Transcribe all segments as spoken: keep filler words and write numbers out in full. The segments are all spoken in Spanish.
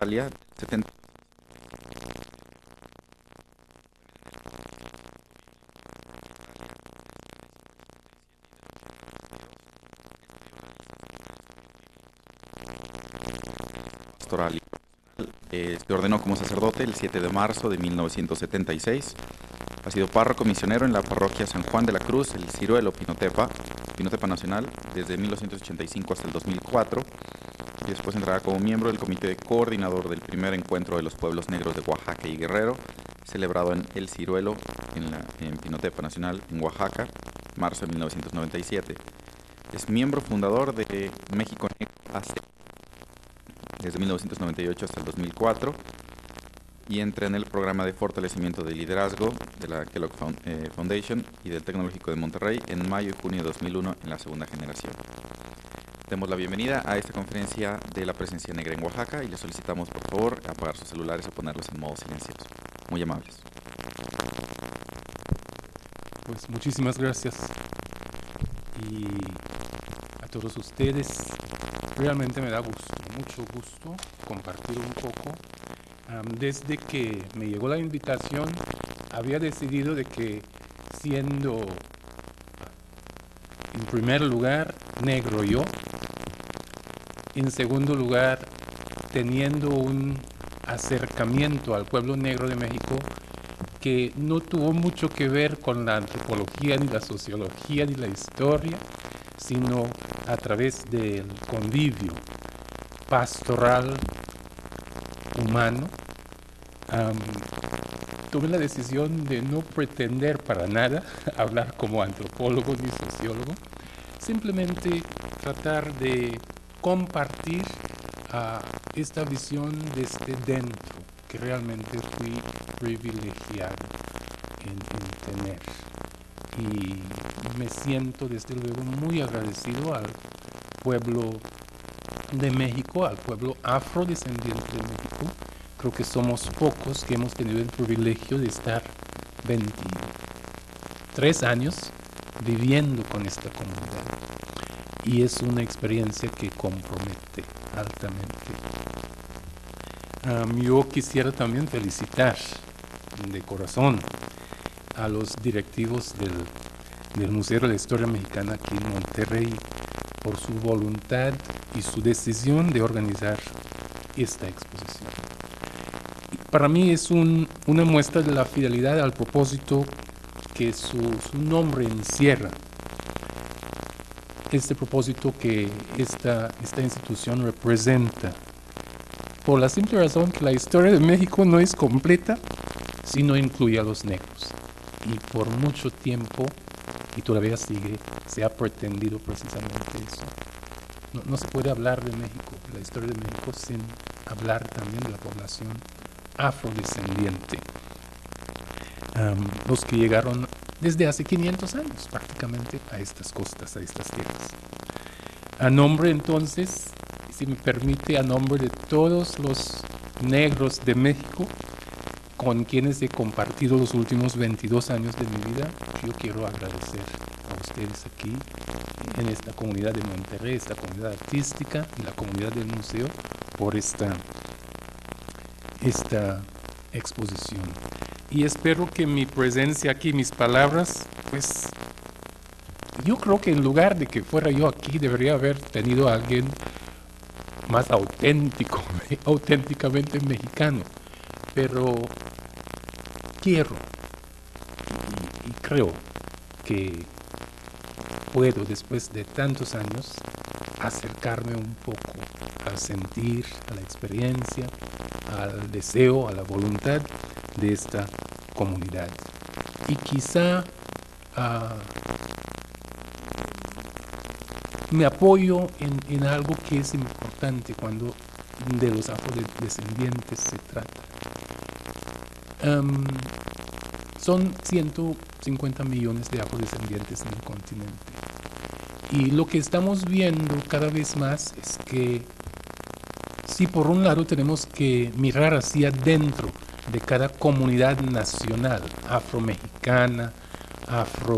Australia, setenta pastoral. Eh, se ordenó como sacerdote el siete de marzo de mil novecientos setenta y seis. Ha sido párroco misionero en la parroquia San Juan de la Cruz, el Ciruelo, Pinotepa, Pinotepa Nacional, desde mil novecientos ochenta y cinco hasta el dos mil cuatro. Y después entrará como miembro del comité coordinador del primer encuentro de los pueblos negros de Oaxaca y Guerrero, celebrado en El Ciruelo, en, la, en Pinotepa Nacional, en Oaxaca, marzo de mil novecientos noventa y siete. Es miembro fundador de México Negro A C, desde mil novecientos noventa y ocho hasta el dos mil cuatro, y entra en el programa de fortalecimiento de liderazgo de la Kellogg Foundation y del Tecnológico de Monterrey en mayo y junio de dos mil uno en la segunda generación. Demos la bienvenida a esta conferencia de la presencia negra en Oaxaca y les solicitamos por favor apagar sus celulares o ponerlos en modo silencioso. Muy amables. Pues muchísimas gracias. Y a todos ustedes, realmente me da gusto, mucho gusto compartir un poco. Um, desde que me llegó la invitación, había decidido de que siendo, en primer lugar, negro yo, en segundo lugar, teniendo un acercamiento al pueblo negro de México que no tuvo mucho que ver con la antropología, ni la sociología, ni la historia, sino a través del convivio pastoral humano. Um, tomé la decisión de no pretender para nada hablar como antropólogo ni sociólogo, simplemente tratar de compartir uh, esta visión desde dentro, que realmente fui privilegiado en, en tener. Y me siento desde luego muy agradecido al pueblo de México, al pueblo afrodescendiente de México. Creo que somos pocos que hemos tenido el privilegio de estar veintitrés años viviendo con esta comunidad. Y es una experiencia que compromete altamente. Um, yo quisiera también felicitar de corazón a los directivos del, del Museo de la Historia Mexicana aquí en Monterrey por su voluntad y su decisión de organizar esta exposición. Para mí es un, una muestra de la fidelidad al propósito que su, su nombre encierra. Este propósito que esta, esta institución representa, por la simple razón que la historia de México no es completa si no incluye a los negros. Y por mucho tiempo, y todavía sigue, se ha pretendido precisamente eso. No, no se puede hablar de México, de la historia de México, sin hablar también de la población afrodescendiente. Um, los que llegaron desde hace quinientos años prácticamente a estas costas, a estas tierras. A nombre entonces, si me permite, a nombre de todos los negros de México con quienes he compartido los últimos veintidós años de mi vida, yo quiero agradecer a ustedes aquí en esta comunidad de Monterrey, esta comunidad artística y la comunidad del museo por esta, esta exposición. Y espero que mi presencia aquí, mis palabras, pues yo creo que en lugar de que fuera yo aquí, debería haber tenido a alguien más auténtico, auténticamente mexicano. Pero quiero y, y creo que puedo, después de tantos años, acercarme un poco al sentir, a la experiencia, al deseo, a la voluntad de esta comunidad. Y quizá uh, me apoyo en, en algo que es importante cuando de los afrodescendientes se trata. Um, son ciento cincuenta millones de afrodescendientes en el continente. Y lo que estamos viendo cada vez más es que si por un lado tenemos que mirar hacia adentro de cada comunidad nacional, afro-mexicana, afro,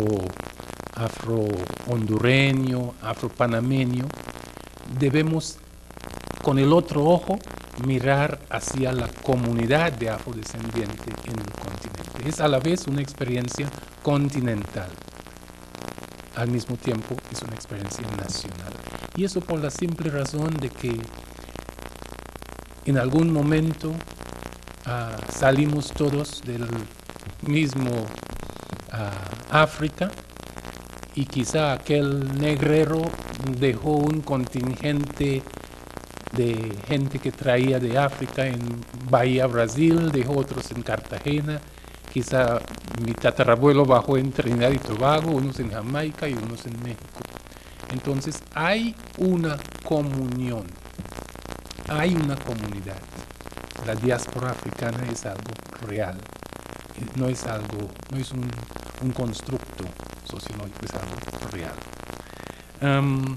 afro-hondureño, afro-panameño, debemos con el otro ojo mirar hacia la comunidad de afrodescendiente en el continente. Es a la vez una experiencia continental. Al mismo tiempo es una experiencia nacional. Y eso por la simple razón de que en algún momento uh, salimos todos del mismo uh, África, y quizá aquel negrero dejó un contingente de gente que traía de África en Bahía, Brasil, dejó otros en Cartagena, quizá mi tatarabuelo bajó en Trinidad y Tobago, unos en Jamaica y unos en México. Entonces hay una comunión, hay una comunidad. La diáspora africana es algo real, no es algo, no es un, un constructo sociológico, es algo real. Um,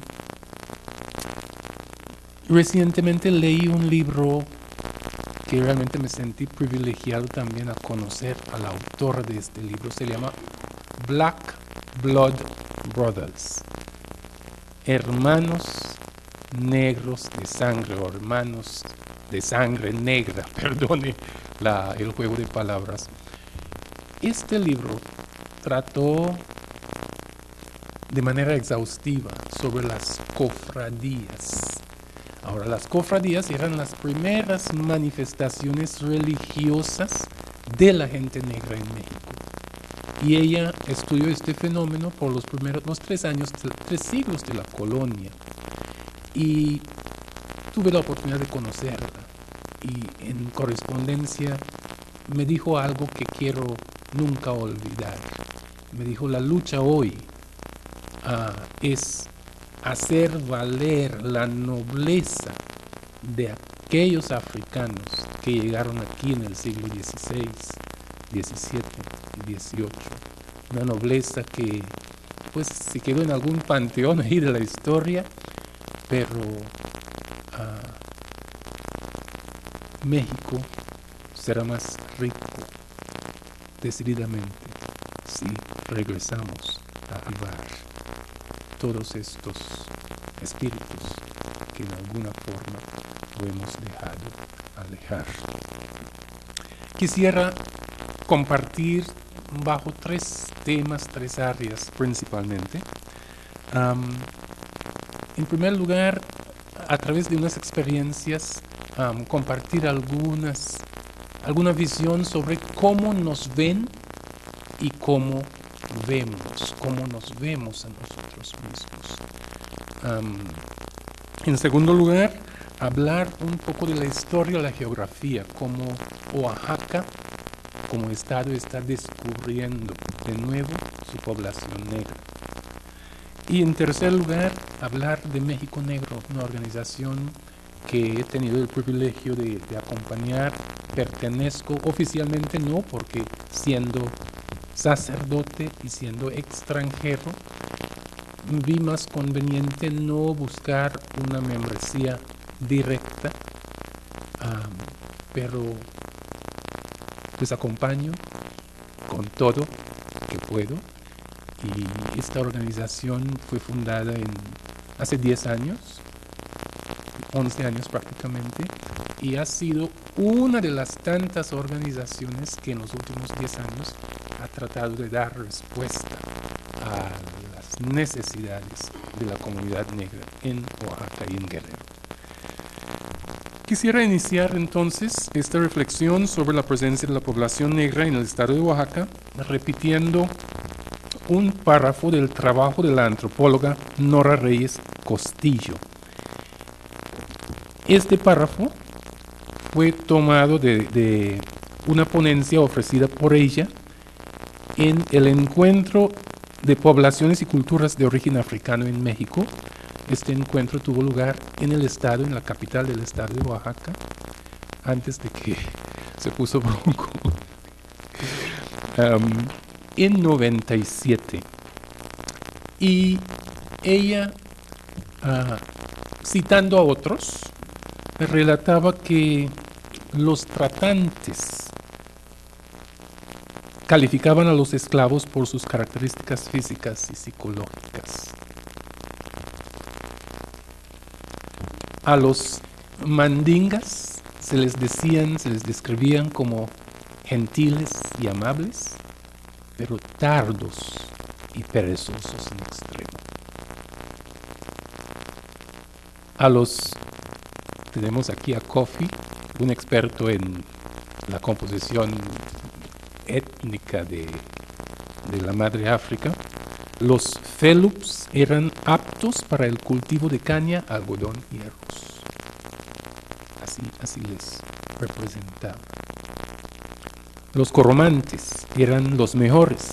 recientemente leí un libro que realmente me sentí privilegiado también a conocer al autor de este libro. Se llama Black Blood Brothers, hermanos negros de sangre, o hermanos de sangre negra, perdone la, el juego de palabras. Este libro trató de manera exhaustiva sobre las cofradías. Ahora, las cofradías eran las primeras manifestaciones religiosas de la gente negra en México. Y ella estudió este fenómeno por los primeros los tres años, tres siglos de la colonia. Y tuve la oportunidad de conocerla. Y en correspondencia me dijo algo que quiero nunca olvidar. Me dijo: la lucha hoy uh, es hacer valer la nobleza de aquellos africanos que llegaron aquí en el siglo dieciséis, diecisiete y dieciocho. Una nobleza que pues se quedó en algún panteón ahí de la historia, pero uh, México será más rico decididamente si regresamos a avivar todos estos espíritus que en alguna forma lo hemos dejado alejar. Quisiera compartir bajo tres temas, tres áreas principalmente. Um, en primer lugar, a través de unas experiencias, um, compartir algunas, alguna visión sobre cómo nos ven y cómo vemos, cómo nos vemos a nosotros mismos. Um, en segundo lugar, hablar un poco de la historia, la geografía, cómo Oaxaca como estado está descubriendo de nuevo su población negra. Y en tercer lugar, hablar de México Negro, una organización que he tenido el privilegio de, de acompañar. Pertenezco oficialmente, no, porque siendo sacerdote y siendo extranjero, vi más conveniente no buscar una membresía directa, um, pero pues acompaño con todo que puedo. Y esta organización fue fundada en, hace diez años, once años prácticamente, y ha sido una de las tantas organizaciones que en los últimos diez años ha tratado de dar respuesta a las necesidades de la comunidad negra en Oaxaca y en Guerrero. Quisiera iniciar entonces esta reflexión sobre la presencia de la población negra en el estado de Oaxaca, repitiendo un párrafo del trabajo de la antropóloga Nora Reyes Costillo. Este párrafo fue tomado de, de una ponencia ofrecida por ella en el Encuentro de Poblaciones y Culturas de Origen Africano en México. Este encuentro tuvo lugar en el estado, en la capital del estado de Oaxaca, antes de que se puso bronco, um, en noventa y siete. Y ella, uh, citando a otros, relataba que los tratantes calificaban a los esclavos por sus características físicas y psicológicas. A los mandingas se les decían, se les describían como gentiles y amables, pero tardos y perezosos en extremo. A los, tenemos aquí a Kofi, un experto en la composición étnica de, de la madre África. Los Felups eran aptos para el cultivo de caña, algodón y arroz. Así, así les representaba. Los Coromantes eran los mejores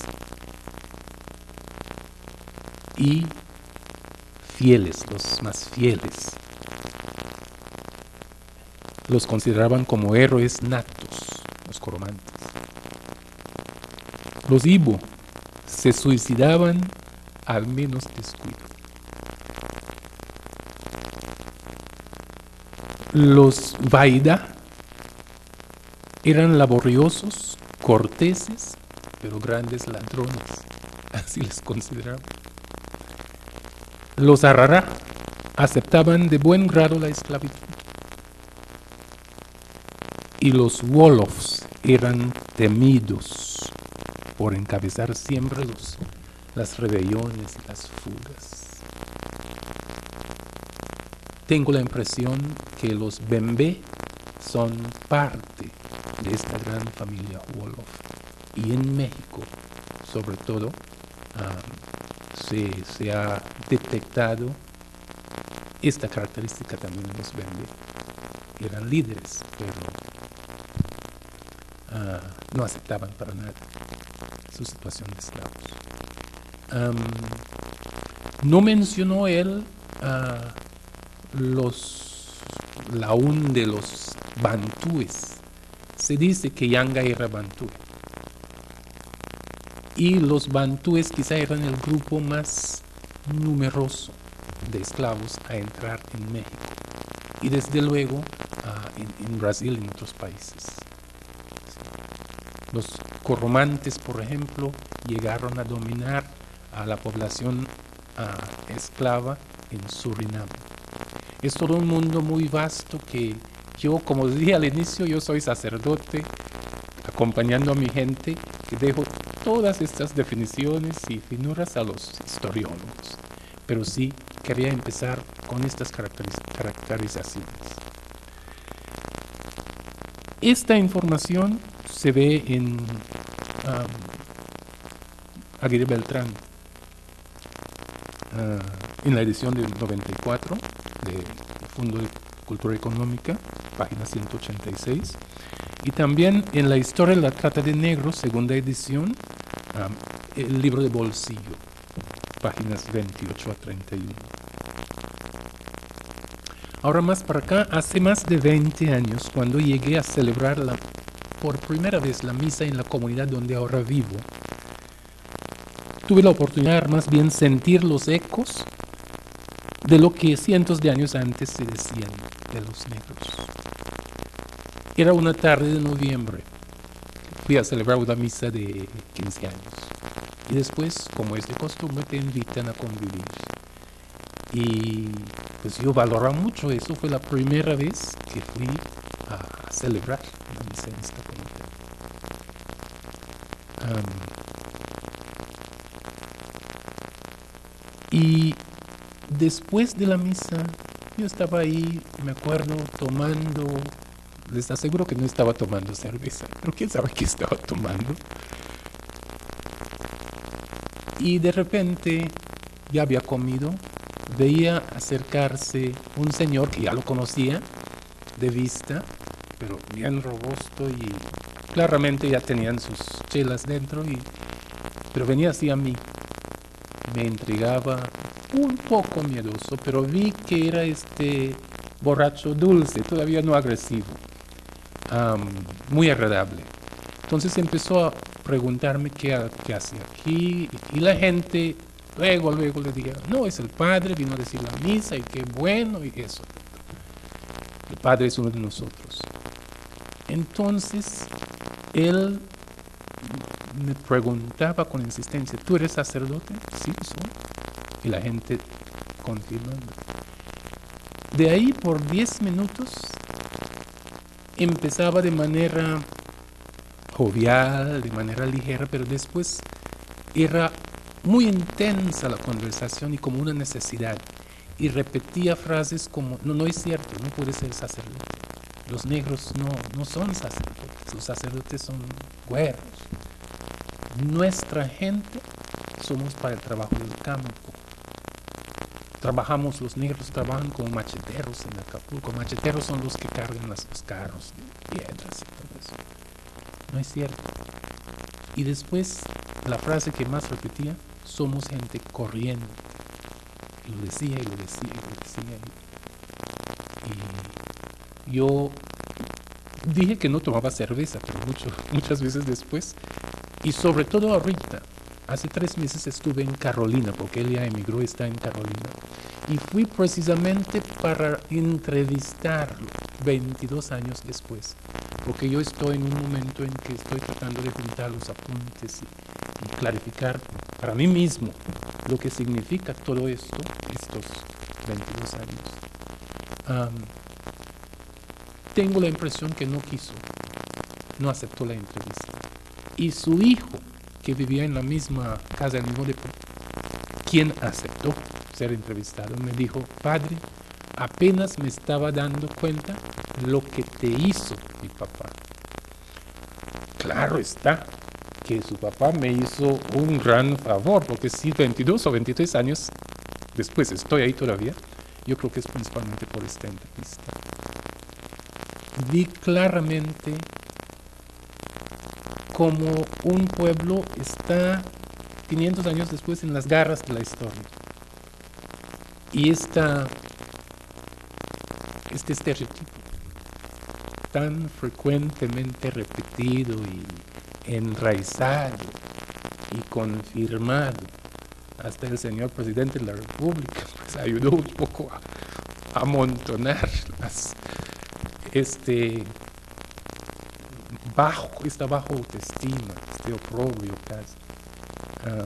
y fieles, los más fieles. Los consideraban como héroes natos, los Coromantes. Los Ibo se suicidaban al menos descuido. Los Vaida eran laboriosos, corteses, pero grandes ladrones, así les consideraban. Los Arará aceptaban de buen grado la esclavitud. Y los Wolofs eran temidos por encabezar siempre los, las rebeliones y las fugas. Tengo la impresión que los Bembe son parte de esta gran familia Wolof. Y en México, sobre todo, um, se, se ha detectado esta característica también en los Bembe. Eran líderes, pero uh, no aceptaban para nada su situación de esclavos. Um, no mencionó él uh, los, la aún de los bantúes. Se dice que Yanga era bantú. Y los bantúes quizá eran el grupo más numeroso de esclavos a entrar en México. Y desde luego uh, en, en Brasil y en otros países. Los Coromantes, por ejemplo, llegaron a dominar a la población uh, esclava en Surinam. Es todo un mundo muy vasto que yo, como dije al inicio, yo soy sacerdote, acompañando a mi gente, que dejo todas estas definiciones y finuras a los historiólogos. Pero sí quería empezar con estas caracteriz- caracterizaciones. Esta información se ve en um, Aguirre Beltrán, uh, en la edición del noventa y cuatro del Fondo de Cultura Económica, página ciento ochenta y seis, y también en la Historia de la Trata de Negros, segunda edición, um, el libro de bolsillo, páginas veintiocho a treinta y uno. Ahora más para acá, hace más de veinte años, cuando llegué a celebrar la, por primera vez la misa en la comunidad donde ahora vivo, tuve la oportunidad más bien sentir los ecos de lo que cientos de años antes se decían de los negros. Era una tarde de noviembre. Fui a celebrar una misa de quince años. Y después, como es de costumbre, te invitan a convivir. Y pues yo valoraba mucho eso. Fue la primera vez que fui a celebrar una misa en esta comunidad. Um, y después de la misa, yo estaba ahí, me acuerdo, tomando, les aseguro que no estaba tomando cerveza, pero quién sabe qué estaba tomando. Y de repente, ya había comido, veía acercarse un señor que ya lo conocía de vista, pero bien robusto y claramente ya tenían sus chelas dentro, y, pero venía así a mí. Me intrigaba, un poco miedoso, pero vi que era este borracho dulce, todavía no agresivo, um, muy agradable. Entonces empezó a preguntarme qué, qué hacía aquí, y la gente luego, luego le dijo, no, es el padre, vino a decir la misa, y qué bueno, y eso. El padre es uno de nosotros. Entonces, él me preguntaba con insistencia, ¿tú eres sacerdote? Sí, soy. Y la gente continuando. De ahí por diez minutos empezaba de manera jovial, de manera ligera, pero después era muy intensa la conversación y como una necesidad. Y repetía frases como, no, no es cierto, no puede ser sacerdote. Los negros no, no son sacerdotes, los sacerdotes son güeros. Nuestra gente somos para el trabajo del campo. Trabajamos, los negros trabajan como macheteros en Acapulco. Macheteros son los que cargan las, los carros de piedras y todo eso. No es cierto. Y después, la frase que más repetía, somos gente corriente. Y lo decía y lo decía y lo decía. Y, y yo dije que no tomaba cerveza, pero mucho, muchas veces después, y sobre todo ahorita, hace tres meses estuve en Carolina, porque él ya emigró, está en Carolina, y fui precisamente para entrevistarlo veintidós años después, porque yo estoy en un momento en que estoy tratando de juntar los apuntes y, y clarificar para mí mismo lo que significa todo esto, estos veintidós años. Um, tengo la impresión que no quiso, no aceptó la entrevista. Y su hijo, que vivía en la misma casa, el mismo depósito, quien aceptó ser entrevistado, me dijo, padre, apenas me estaba dando cuenta lo que te hizo mi papá. Claro está que su papá me hizo un gran favor, porque si veintidós o veintitrés años después estoy ahí todavía, yo creo que es principalmente por esta entrevista. Vi claramente cómo un pueblo está quinientos años después en las garras de la historia. Y esta, este estereotipo tan frecuentemente repetido y enraizado y confirmado, hasta el señor presidente de la República pues ayudó un poco a, a amontonar las, este bajo, esta bajo autoestima, este oprobio casi. Um,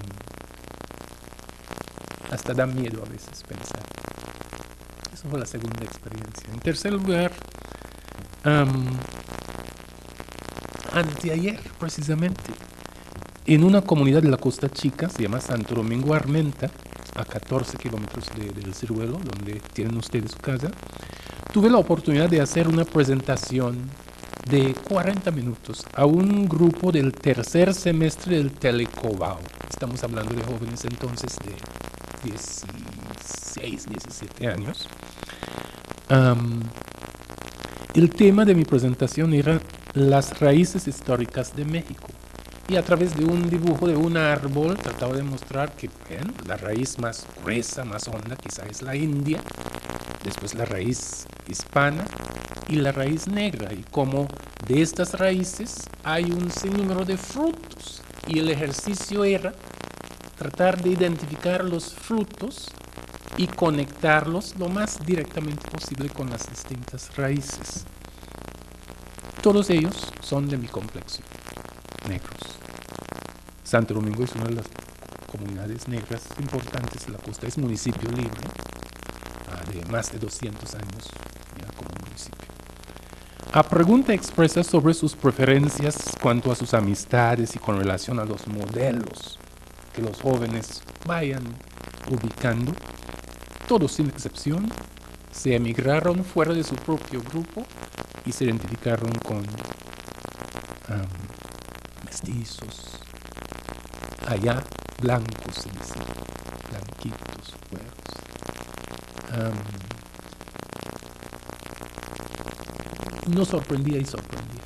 hasta da miedo a veces pensar. Esa fue la segunda experiencia. En tercer lugar, um, anteayer precisamente, en una comunidad de la Costa Chica, se llama Santo Domingo Armenta, a catorce kilómetros de, del Ciruelo, donde tienen ustedes su casa, tuve la oportunidad de hacer una presentación de cuarenta minutos a un grupo del tercer semestre del Telecobao. Estamos hablando de jóvenes entonces de dieciséis, diecisiete años. Um, el tema de mi presentación era las raíces históricas de México. Y a través de un dibujo de un árbol trataba de mostrar que bueno, la raíz más gruesa, más honda, quizá es la india, después la raíz hispana y la raíz negra, y como de estas raíces hay un sinnúmero de frutos, y el ejercicio era tratar de identificar los frutos y conectarlos lo más directamente posible con las distintas raíces. Todos ellos son de mi complexión, negros. Santo Domingo es una de las comunidades negras importantes de la costa, es municipio libre, de más de doscientos años ya como municipio. A pregunta expresa sobre sus preferencias cuanto a sus amistades y con relación a los modelos que los jóvenes vayan ubicando, todos sin excepción se emigraron fuera de su propio grupo y se identificaron con um, mestizos, allá blancos, se dice, blanquitos, güeros. Um, no sorprendía y sorprendía.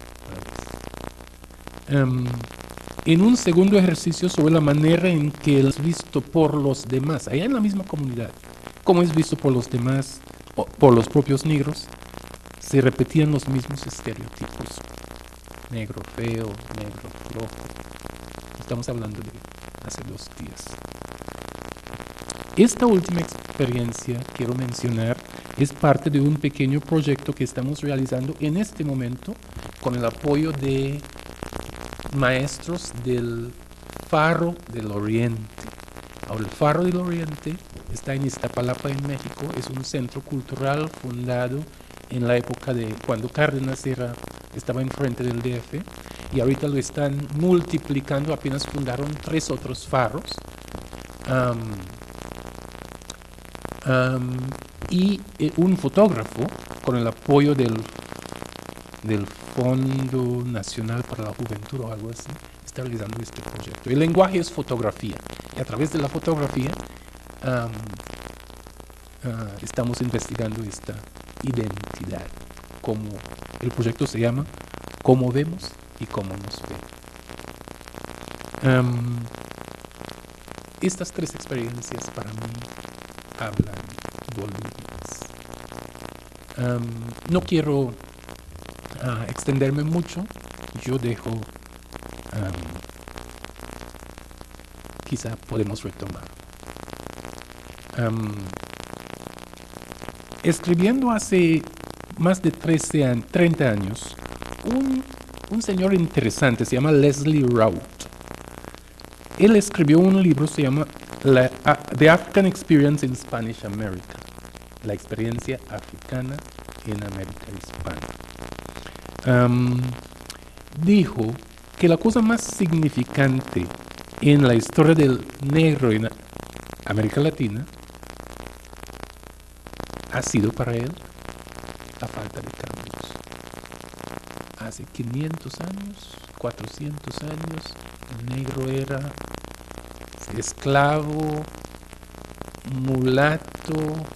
Um, en un segundo ejercicio sobre la manera en que es visto por los demás, allá en la misma comunidad, como es visto por los demás, o por los propios negros, se repetían los mismos estereotipos. Negro feo, negro flojo. Estamos hablando de hace dos días. Esta última experiencia, quiero mencionar, es parte de un pequeño proyecto que estamos realizando en este momento con el apoyo de maestros del Faro del Oriente. Ahora, el Faro del Oriente está en Iztapalapa, en México. Es un centro cultural fundado en la época de cuando Cárdenas era, estaba enfrente del D F, y ahorita lo están multiplicando. Apenas fundaron tres otros faros. Um, um, y eh, un fotógrafo, con el apoyo del, del Fondo Nacional para la Juventud o algo así, está realizando este proyecto. El lenguaje es fotografía, y a través de la fotografía um, uh, estamos investigando esta identidad. Como el proyecto se llama Cómo vemos y cómo nos ven. Um, estas tres experiencias para mí hablan volúmenes. Um, no quiero uh, extenderme mucho. Yo dejo, um, quizá podemos retomar. Um, escribiendo hace más de trece años, treinta años, un, un señor interesante se llama Leslie Rout. Él escribió un libro, se llama la, uh, The African Experience in Spanish America, la experiencia africana en América Hispana. Um, dijo que la cosa más significante en la historia del negro en América Latina ha sido para él la falta de cambios. Hace quinientos años, cuatrocientos años, el negro era esclavo, mulato,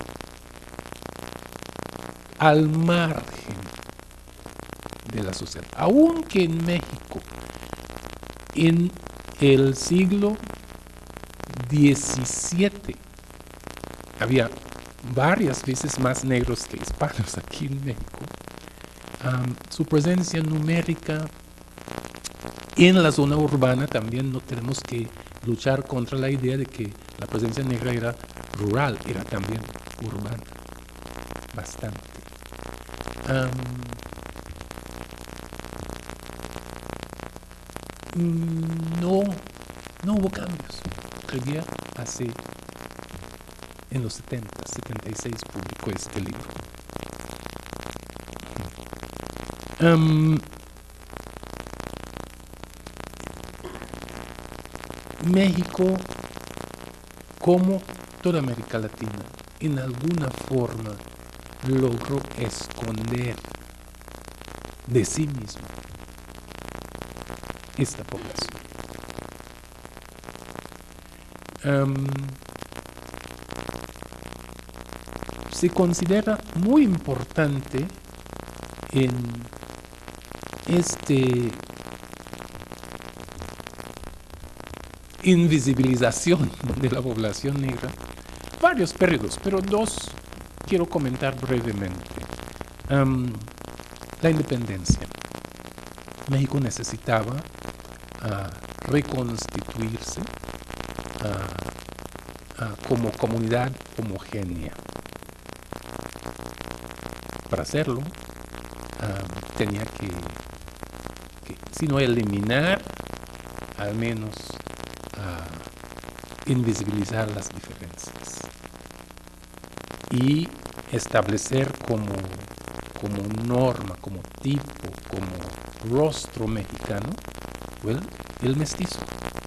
al margen de la sociedad. Aunque en México, en el siglo diecisiete, había varias veces más negros que hispanos aquí en México. Um, su presencia numérica en la zona urbana también. No tenemos que luchar contra la idea de que la presencia negra era rural, era también urbana, bastante. Um, no, no hubo cambios. Escribía hace, en los setenta, setenta y seis publicó este libro. Um, México, como toda América Latina, en alguna forma logró esconder de sí mismo esta población. Um, se considera muy importante en este invisibilización de la población negra varios periodos, pero dos quiero comentar brevemente. Um, la independencia. México necesitaba uh, reconstituirse uh, uh, como comunidad homogénea. Para hacerlo, uh, tenía que, que, si no eliminar, al menos uh, invisibilizar las diferencias y establecer como, como norma, como tipo, como rostro mexicano, well, el mestizo.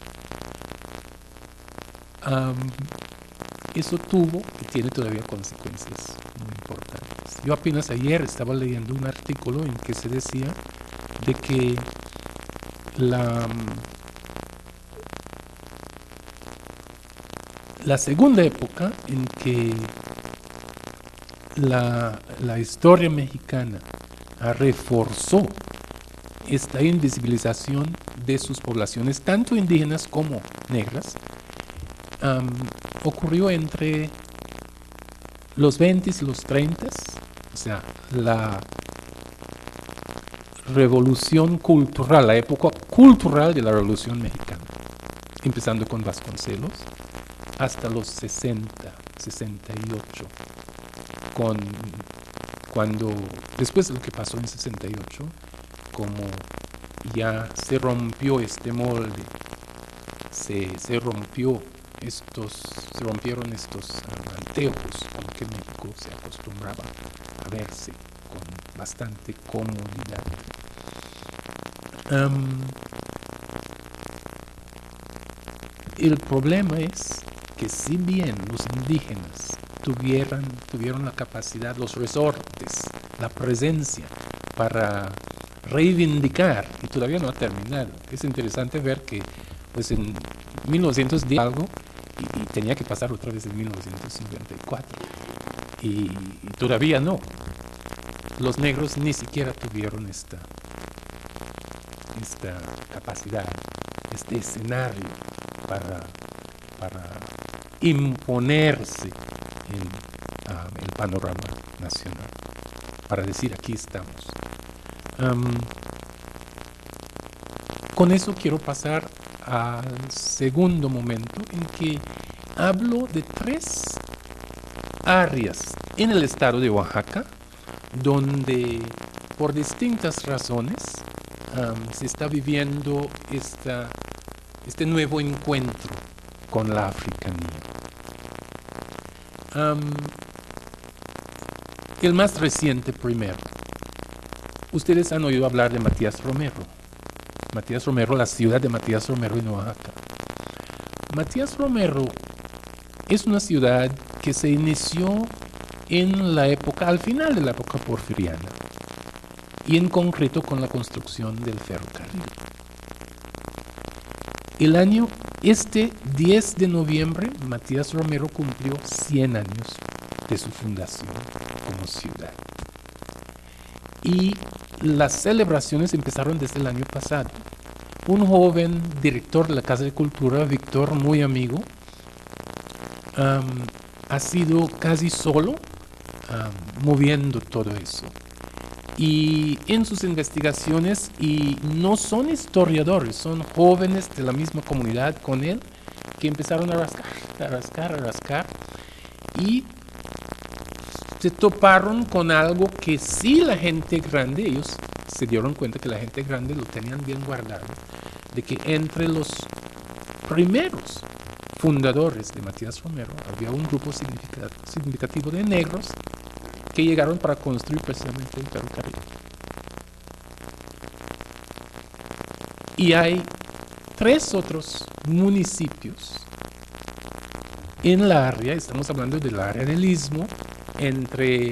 Um, eso tuvo y tiene todavía consecuencias muy importantes. Yo apenas ayer estaba leyendo un artículo en que se decía de que la, la segunda época en que la, la historia mexicana reforzó esta invisibilización de sus poblaciones, tanto indígenas como negras, um, ocurrió entre los veinte y los treinta, o sea, la revolución cultural, la época cultural de la Revolución Mexicana, empezando con Vasconcelos, hasta los sesenta, sesenta y ocho, con, cuando, después de lo que pasó en sesenta y ocho, como ya se rompió este molde, se, se rompió estos, se rompieron estos uh, anteojos con que México se acostumbraba a verse con bastante comodidad. Um, el problema es que si bien los indígenas tuvieran, tuvieron la capacidad, los resortes, la presencia para reivindicar, y todavía no ha terminado. Es interesante ver que pues en mil novecientos diez algo, y, y tenía que pasar otra vez en mil novecientos cincuenta y cuatro, y, y todavía no. Los negros ni siquiera tuvieron esta, esta capacidad, este escenario para, para imponerse en uh, el panorama nacional, para decir aquí estamos. Um, con eso quiero pasar al segundo momento en que hablo de tres áreas en el estado de Oaxaca donde por distintas razones um, se está viviendo esta, este nuevo encuentro con la africanía. Um, el más reciente primero. Ustedes han oído hablar de Matías Romero. Matías Romero, la ciudad de Matías Romero en Oaxaca. Matías Romero es una ciudad que se inició en la época, al final de la época porfiriana, y en concreto con la construcción del ferrocarril. El año, este diez de noviembre, Matías Romero cumplió cien años de su fundación como ciudad. Y las celebraciones empezaron desde el año pasado. Un joven director de la Casa de Cultura, Víctor, muy amigo, um, ha sido casi solo um, moviendo todo eso. Y en sus investigaciones, y no son historiadores, son jóvenes de la misma comunidad con él, que empezaron a rascar, a rascar, a rascar, y se toparon con algo que sí la gente grande, ellos se dieron cuenta que la gente grande lo tenían bien guardado, de que entre los primeros fundadores de Matías Romero había un grupo significativo de negros que llegaron para construir precisamente el ferrocarril. Y hay tres otros municipios en la área, estamos hablando del área del Istmo, entre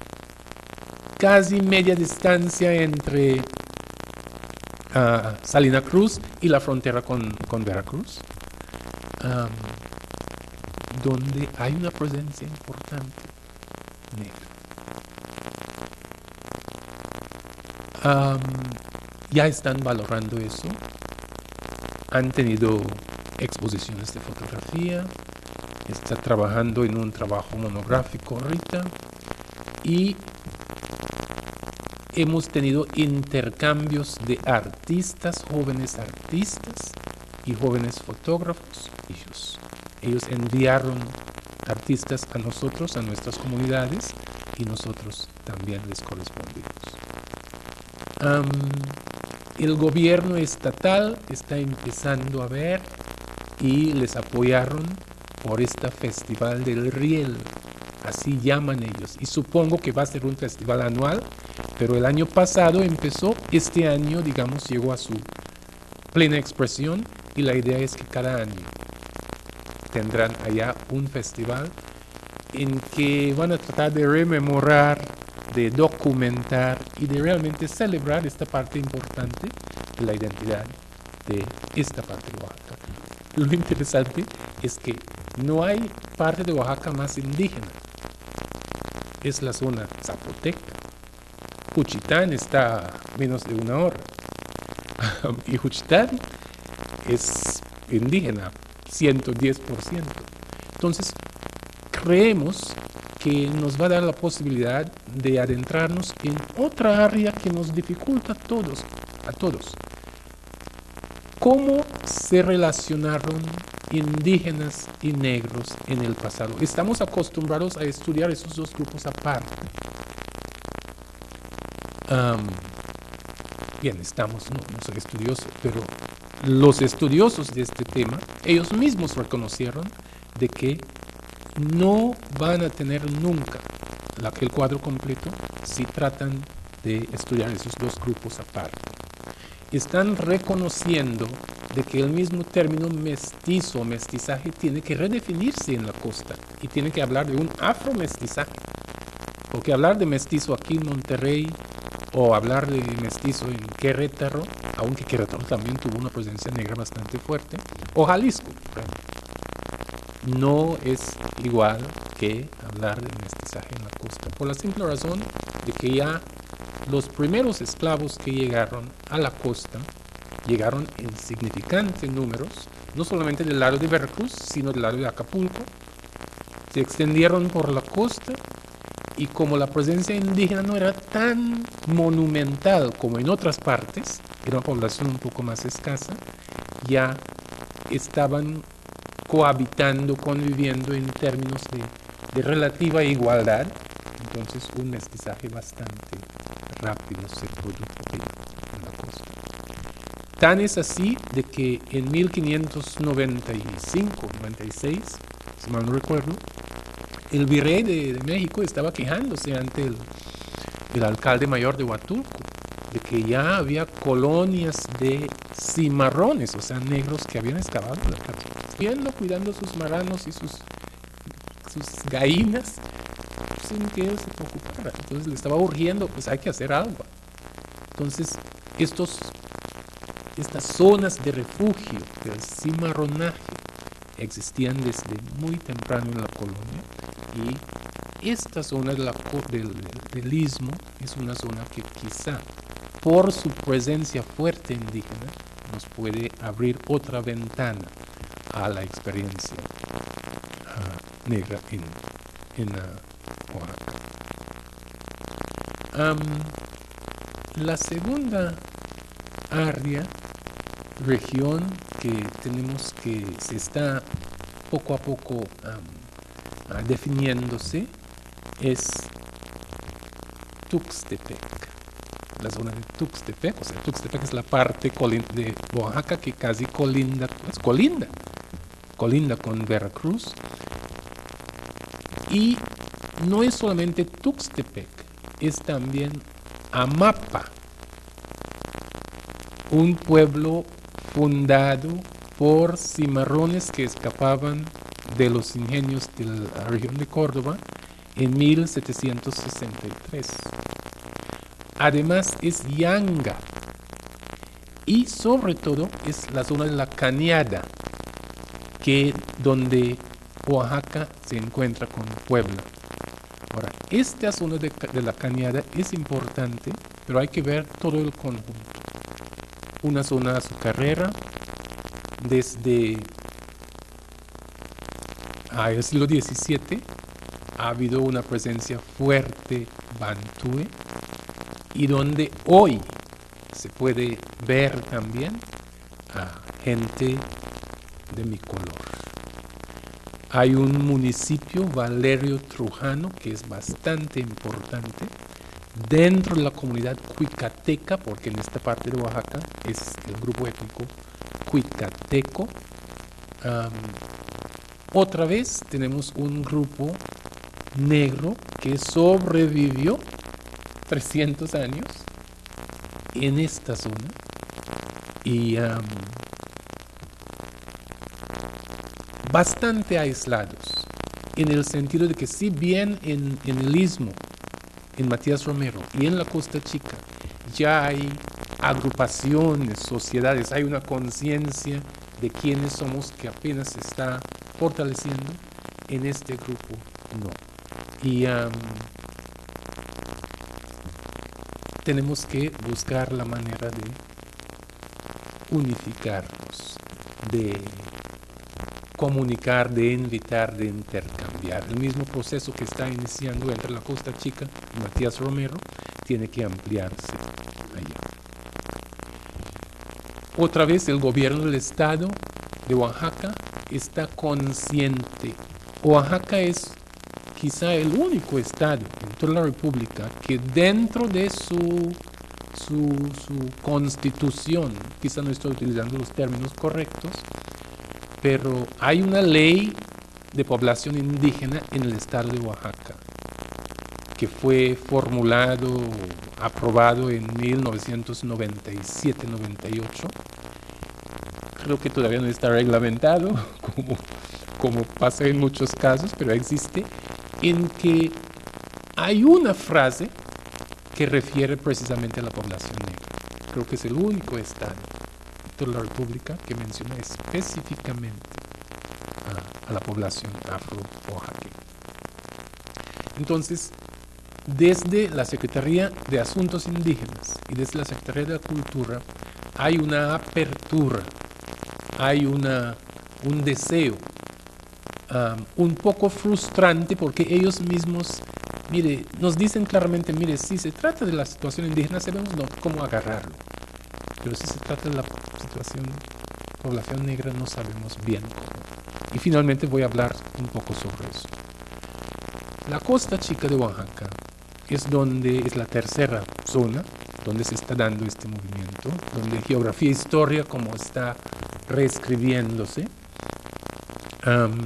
casi media distancia entre uh, Salina Cruz y la frontera con, con Veracruz, um, donde hay una presencia importante negra. Um, ya están valorando eso, han tenido exposiciones de fotografía, está trabajando en un trabajo monográfico ahorita, y hemos tenido intercambios de artistas, jóvenes artistas y jóvenes fotógrafos. Ellos, ellos enviaron artistas a nosotros, a nuestras comunidades, y nosotros también les correspondimos. Um, el gobierno estatal está empezando a ver y les apoyaron por este Festival del Riel, así llaman ellos, y supongo que va a ser un festival anual, pero el año pasado empezó, este año, digamos, llegó a su plena expresión, y la idea es que cada año tendrán allá un festival en que van a tratar de rememorar, de documentar y de realmente celebrar esta parte importante de la identidad de esta parte de Oaxaca. Lo interesante es que no hay parte de Oaxaca más indígena. Es la zona zapoteca. Juchitán está a menos de una hora. Y Juchitán es indígena, ciento diez por ciento. Entonces, creemos que nos va a dar la posibilidad de adentrarnos en otra área que nos dificulta a todos, a todos. ¿Cómo se relacionaron indígenas y negros en el pasado? Estamos acostumbrados a estudiar esos dos grupos aparte. Um, bien, estamos, no, no soy estudioso, pero los estudiosos de este tema, ellos mismos reconocieron de que no van a tener nunca la, el cuadro completo sí tratan de estudiar esos dos grupos aparte. Están reconociendo de que el mismo término mestizo o mestizaje tiene que redefinirse en la costa y tiene que hablar de un afromestizaje. Porque hablar de mestizo aquí en Monterrey o hablar de mestizo en Querétaro, aunque Querétaro también tuvo una presencia negra bastante fuerte, o Jalisco, no es igual que hablar de mestizaje en la costa, por la simple razón de que ya los primeros esclavos que llegaron a la costa llegaron en significantes números, no solamente del lado de Veracruz, sino del lado de Acapulco, se extendieron por la costa y como la presencia indígena no era tan monumental como en otras partes, era una población un poco más escasa, ya estaban cohabitando, conviviendo en términos de, de relativa igualdad. Entonces un mestizaje bastante rápido se produjo en la costa. Tan es así de que en mil quinientos noventa y cinco, noventa y seis, si mal no recuerdo, el virrey de, de México estaba quejándose ante el, el alcalde mayor de Huatulco de que ya había colonias de cimarrones, o sea, negros que habían excavado la tierra, viendo, cuidando sus maranos y sus, sus gallinas, sin que él se preocupara. Entonces le estaba urgiendo, pues hay que hacer algo. Entonces, estos, estas zonas de refugio del cimarronaje existían desde muy temprano en la colonia y esta zona de la, del, del istmo es una zona que quizá por su presencia fuerte indígena nos puede abrir otra ventana a la experiencia uh, negra en, en uh, Oaxaca. Um, la segunda área, región que tenemos que se está poco a poco um, uh, definiéndose es Tuxtepec. La zona de Tuxtepec, o sea, Tuxtepec es la parte de Oaxaca que casi colinda, pues, colinda, colinda con Veracruz. Y no es solamente Tuxtepec, es también Amapa, un pueblo fundado por cimarrones que escapaban de los ingenios de la región de Córdoba en mil setecientos sesenta y tres. Además es Yanga y sobre todo es la zona de la Cañada, que donde Oaxaca se encuentra con Puebla. Ahora, esta zona de, de la Cañada es importante, pero hay que ver todo el conjunto. Una zona azucarera desde ah, el siglo diecisiete ha habido una presencia fuerte bantúe y donde hoy se puede ver también a gente de mi color. Hay un municipio, Valerio Trujano, que es bastante importante dentro de la comunidad cuicateca, porque en esta parte de Oaxaca es el grupo étnico cuicateco. Um, otra vez tenemos un grupo negro que sobrevivió trescientos años en esta zona y um, bastante aislados, en el sentido de que si bien en, en el istmo, en Matías Romero y en la Costa Chica ya hay agrupaciones, sociedades, hay una conciencia de quiénes somos que apenas se está fortaleciendo, en este grupo no. Y um, tenemos que buscar la manera de unificarnos, de comunicar, de invitar, de intercambiar. El mismo proceso que está iniciando entre la Costa Chica y Matías Romero tiene que ampliarse allá. Otra vez el gobierno del estado de Oaxaca está consciente. Oaxaca es quizá el único estado en toda la República que dentro de su, su, su constitución, quizá no estoy utilizando los términos correctos, pero hay una ley de población indígena en el estado de Oaxaca. que fue formulado, aprobado en mil novecientos noventa y siete noventa y ocho. Creo que todavía no está reglamentado, como, como pasa en muchos casos, pero existe, en que hay una frase que refiere precisamente a la población negra. Creo que es el único estado de la República que menciona específicamente a, a la población afro-oaxaqueña. Entonces, desde la Secretaría de Asuntos Indígenas y desde la Secretaría de la Cultura hay una apertura, hay una, un deseo um, un poco frustrante, porque ellos mismos, mire, nos dicen claramente, mire, si se trata de la situación indígena, sabemos no, cómo agarrarlo, pero si se trata de la situación población negra, no sabemos bien cómo. Y finalmente voy a hablar un poco sobre eso. La Costa Chica de Oaxaca es donde es la tercera zona donde se está dando este movimiento, donde geografía e historia como está reescribiéndose. Um,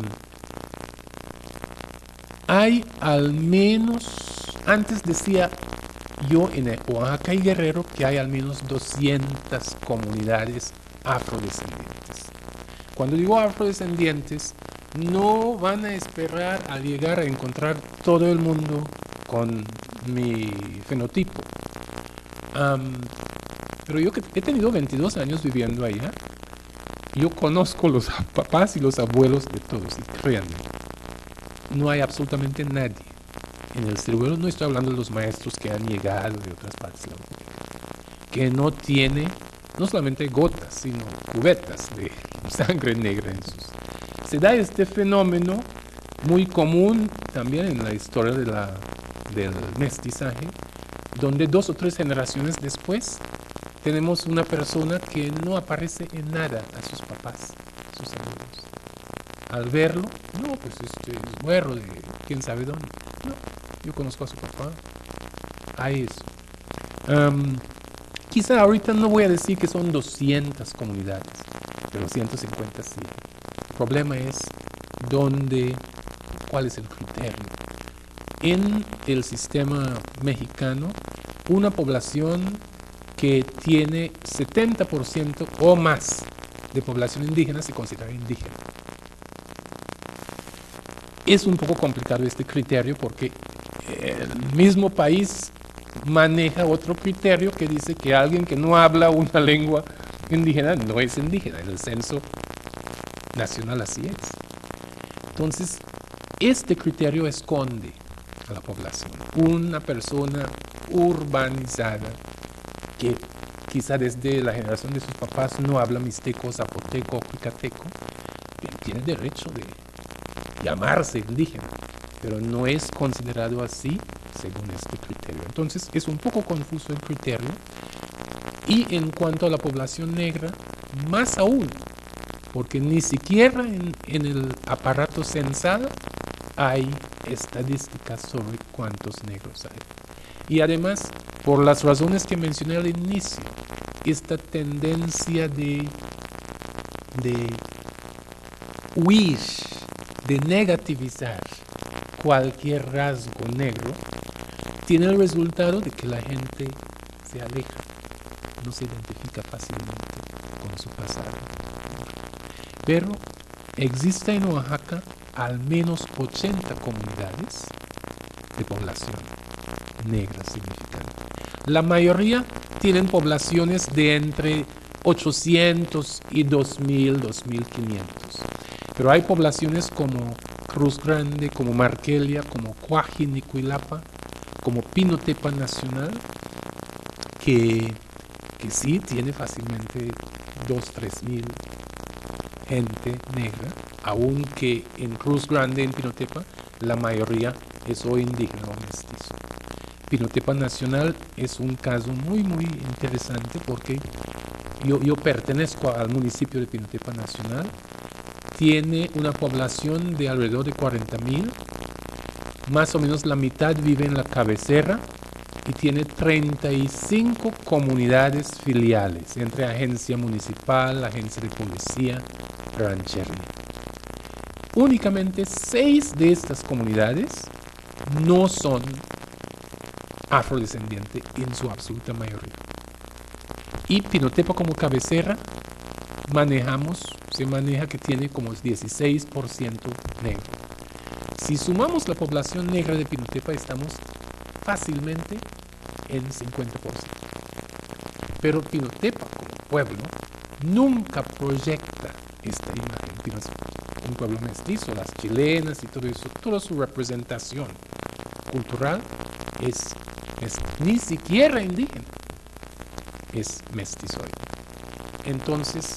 hay al menos, antes decía yo en Oaxaca y Guerrero que hay al menos doscientas comunidades afrodescendientes. Cuando digo afrodescendientes, no van a esperar a llegar a encontrar todo el mundo con mi fenotipo. Um, pero yo que he tenido veintidós años viviendo allá, yo conozco los papás y los abuelos de todos, y créanme, no hay absolutamente nadie en el cerebro, no estoy hablando de los maestros que han llegado de otras partes de la República, que no tiene no solamente gotas, sino cubetas de sangre negra en sus. Se da este fenómeno muy común también en la historia de la, del mestizaje, donde dos o tres generaciones después tenemos una persona que no aparece en nada a sus papás, a sus abuelos. Al verlo, no, pues este es güero de quién sabe dónde. No, yo conozco a su papá. Hay eso. Um, quizá ahorita no voy a decir que son doscientas comunidades, pero ciento cincuenta sí. El problema es dónde, cuál es el criterio. En el sistema mexicano, una población que tiene setenta por ciento o más de población indígena se considera indígena. Es un poco complicado este criterio porque el mismo país maneja otro criterio que dice que alguien que no habla una lengua indígena no es indígena. En el censo nacional así es. Entonces, este criterio esconde a la población. Una persona urbanizada que quizá desde la generación de sus papás no habla mixteco, zapoteco o cuicateco, tiene derecho de llamarse indígena, pero no es considerado así según este criterio. Entonces es un poco confuso el criterio. Y en cuanto a la población negra, más aún, porque ni siquiera en, en el aparato censal hay estadísticas sobre cuántos negros hay. Y además, por las razones que mencioné al inicio, esta tendencia de, de huir, de negativizar cualquier rasgo negro, tiene el resultado de que la gente se aleja, no se identifica fácilmente con su pasado. Pero existe en Oaxaca al menos ochenta comunidades de población negra significante. La mayoría tienen poblaciones de entre ochocientos y dos mil, dos mil quinientos. Pero hay poblaciones como Cruz Grande, como Marquelia, como Cuajin y Cuilapa, como Pinotepa Nacional, que, que sí tiene fácilmente dos, tres mil gente negra, aunque en Cruz Grande, en Pinotepa, la mayoría es o indígena o mestizo. Pinotepa Nacional es un caso muy, muy interesante porque yo, yo pertenezco al municipio de Pinotepa Nacional. Tiene una población de alrededor de cuarenta mil, más o menos la mitad vive en la cabecera y tiene treinta y cinco comunidades filiales entre agencia municipal, agencia de policía, ranchería. Únicamente seis de estas comunidades no son afrodescendiente en su absoluta mayoría. Y Pinotepa como cabecera manejamos, se maneja que tiene como dieciséis por ciento negro. Si sumamos la población negra de Pinotepa, estamos fácilmente en cincuenta por ciento. Pero Pinotepa como pueblo nunca proyecta esta imagen. Pinotepa es un pueblo mestizo, las chilenas y todo eso, toda su representación cultural es, es ni siquiera indígena, es mestizoide. Entonces,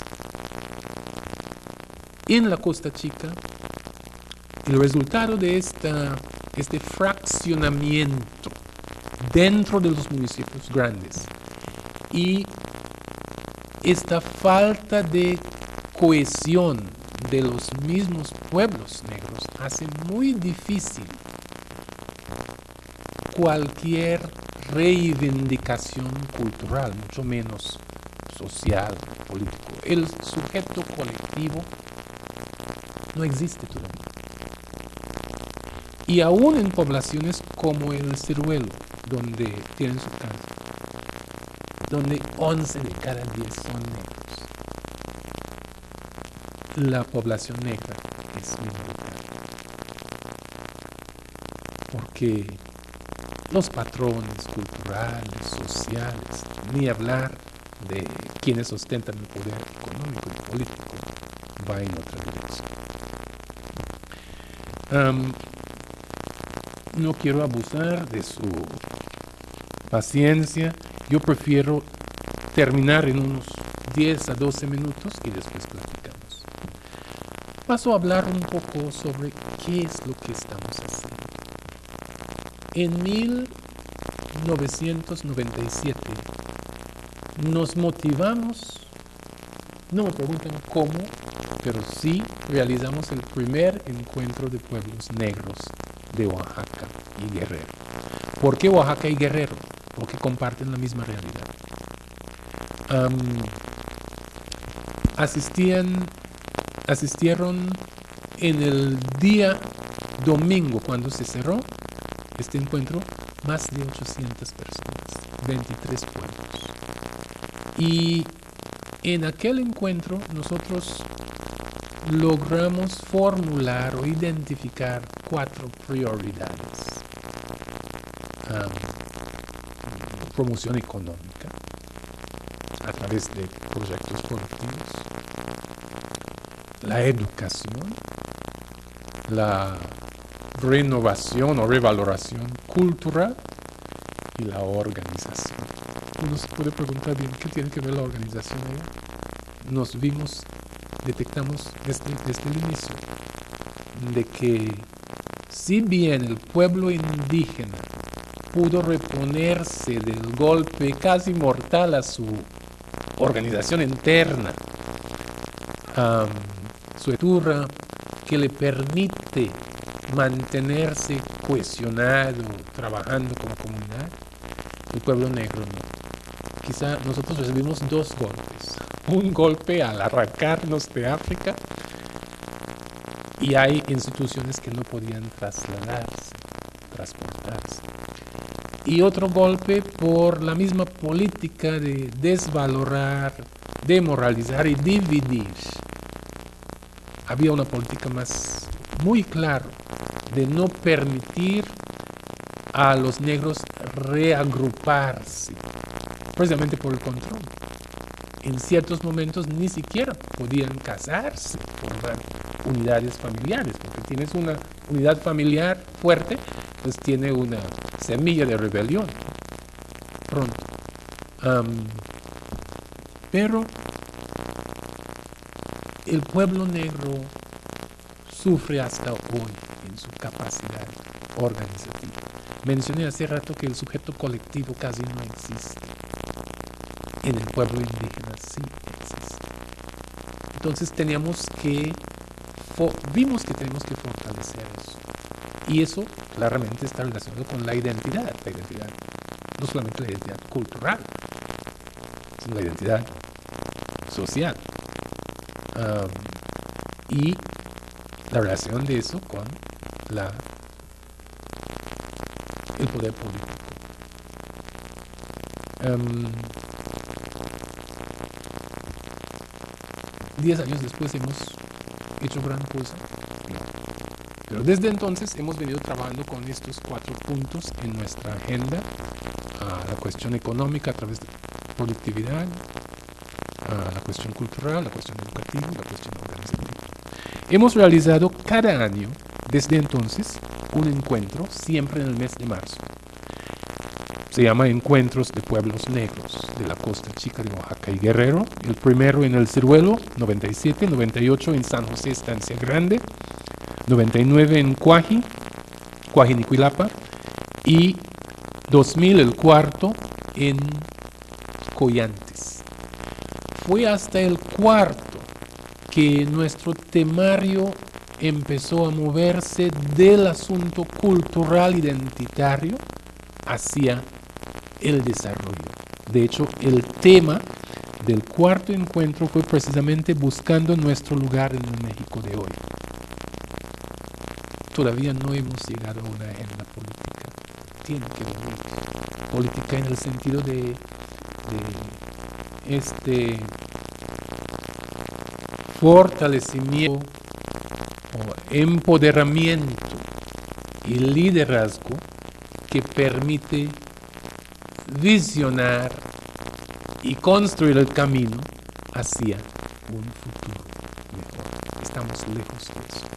en la Costa Chica, el resultado de esta, este fraccionamiento dentro de los municipios grandes y esta falta de cohesión de los mismos pueblos negros hace muy difícil cualquier reivindicación cultural, mucho menos social, político. El sujeto colectivo no existe todavía. Y aún en poblaciones como el Ciruelo, donde tienen su casa, donde once de cada diez son negros, la población negra es minoritaria. Porque los patrones culturales, sociales, ni hablar de quienes ostentan el poder económico y político, va en otra dirección. Um, no quiero abusar de su paciencia. Yo prefiero terminar en unos diez a doce minutos y después platicamos. Paso a hablar un poco sobre qué es lo que estamos haciendo. En mil novecientos noventa y siete nos motivamos, no me preguntan cómo, pero sí realizamos el primer encuentro de pueblos negros de Oaxaca y Guerrero. ¿Por qué Oaxaca y Guerrero? Porque comparten la misma realidad. Um, asistían, asistieron en el día domingo, cuando se cerró este encuentro, más de ochocientas personas, veintitrés pueblos. Y en aquel encuentro nosotros logramos formular o identificar cuatro prioridades. Um, promoción económica a través de proyectos colectivos, la educación, la renovación o revaloración cultural y la organización. Uno se puede preguntar bien, ¿qué tiene que ver la organización ahí? Nos vimos, detectamos desde, desde el inicio de que si bien el pueblo indígena pudo reponerse del golpe casi mortal a su organización interna, um, su estructura que le permite mantenerse cohesionado, trabajando como comunidad, el pueblo negro no. Quizá nosotros recibimos dos golpes. Un golpe al arrancarnos de África y hay instituciones que no podían trasladarse, transportarse. Y otro golpe por la misma política de desvalorar, demoralizar y dividir. Había una política más muy clara de no permitir a los negros reagruparse, precisamente por el control. En ciertos momentos ni siquiera podían casarse, formar unidades familiares, porque tienes una unidad familiar fuerte, pues tiene una semilla de rebelión pronto. Um, pero el pueblo negro sufre hasta hoy en su capacidad organizativa. Mencioné hace rato que el sujeto colectivo casi no existe. En el pueblo indígena sí existe. Entonces teníamos que, vimos que tenemos que fortalecer eso. Y eso claramente está relacionado con la identidad, la identidad, no solamente la identidad cultural, sino la identidad social. Um, y la relación de eso con la, el poder político. Um, diez años después hemos hecho gran cosa. No. Pero desde entonces hemos venido trabajando con estos cuatro puntos en nuestra agenda. Uh, la cuestión económica a través de productividad, uh, la cuestión cultural, la cuestión educativa, la cuestión organizativa. Hemos realizado cada año, desde entonces, un encuentro, siempre en el mes de marzo. Se llama Encuentros de Pueblos Negros de la Costa Chica de Oaxaca y Guerrero. El primero en El Ciruelo, noventa y siete, noventa y ocho en San José, Estancia Grande, noventa y nueve en Cuaji, Cuaji Nicuilapa, y dos mil el cuarto en Coyantes. Fue hasta el cuarto que nuestro temario empezó a moverse del asunto cultural identitario hacia el desarrollo. De hecho, el tema del cuarto encuentro fue precisamente buscando nuestro lugar en el México de hoy. Todavía no hemos llegado a una agenda política. Tiene que venir. Política en el sentido de, de este fortalecimiento o empoderamiento y liderazgo que permite visionar y construir el camino hacia un futuro mejor. Estamos lejos de eso.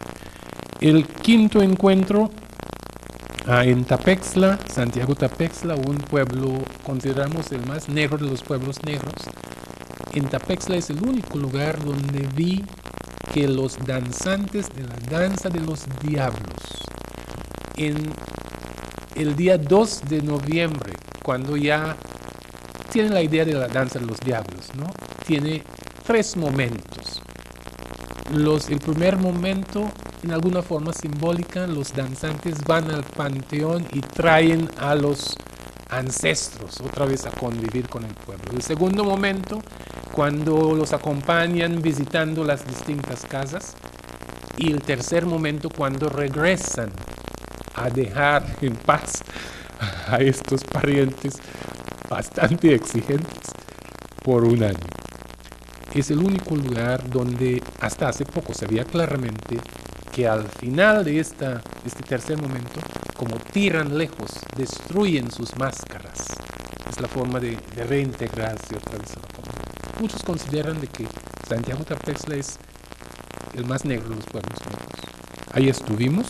El quinto encuentro ah, en Tapexla, Santiago Tapexla, un pueblo, consideramos el más negro de los pueblos negros. En Tapexla es el único lugar donde vi que los danzantes de la danza de los diablos, en el día dos de noviembre, cuando ya tienen la idea de la danza de los diablos, ¿no? Tiene tres momentos. Los, el primer momento, en alguna forma simbólica, los danzantes van al panteón y traen a los ancestros otra vez a convivir con el pueblo. El segundo momento, cuando los acompañan visitando las distintas casas. Y el tercer momento, cuando regresan a dejar en paz a estos parientes bastante exigentes por un año. Es el único lugar donde hasta hace poco se veía claramente que al final de esta, este tercer momento, como tiran lejos, destruyen sus máscaras. Es la forma de, de reintegrarse otra vez a la comunidad. Muchos consideran de que Santiago Tapexla es el más negro de los pueblos negros. Ahí estuvimos.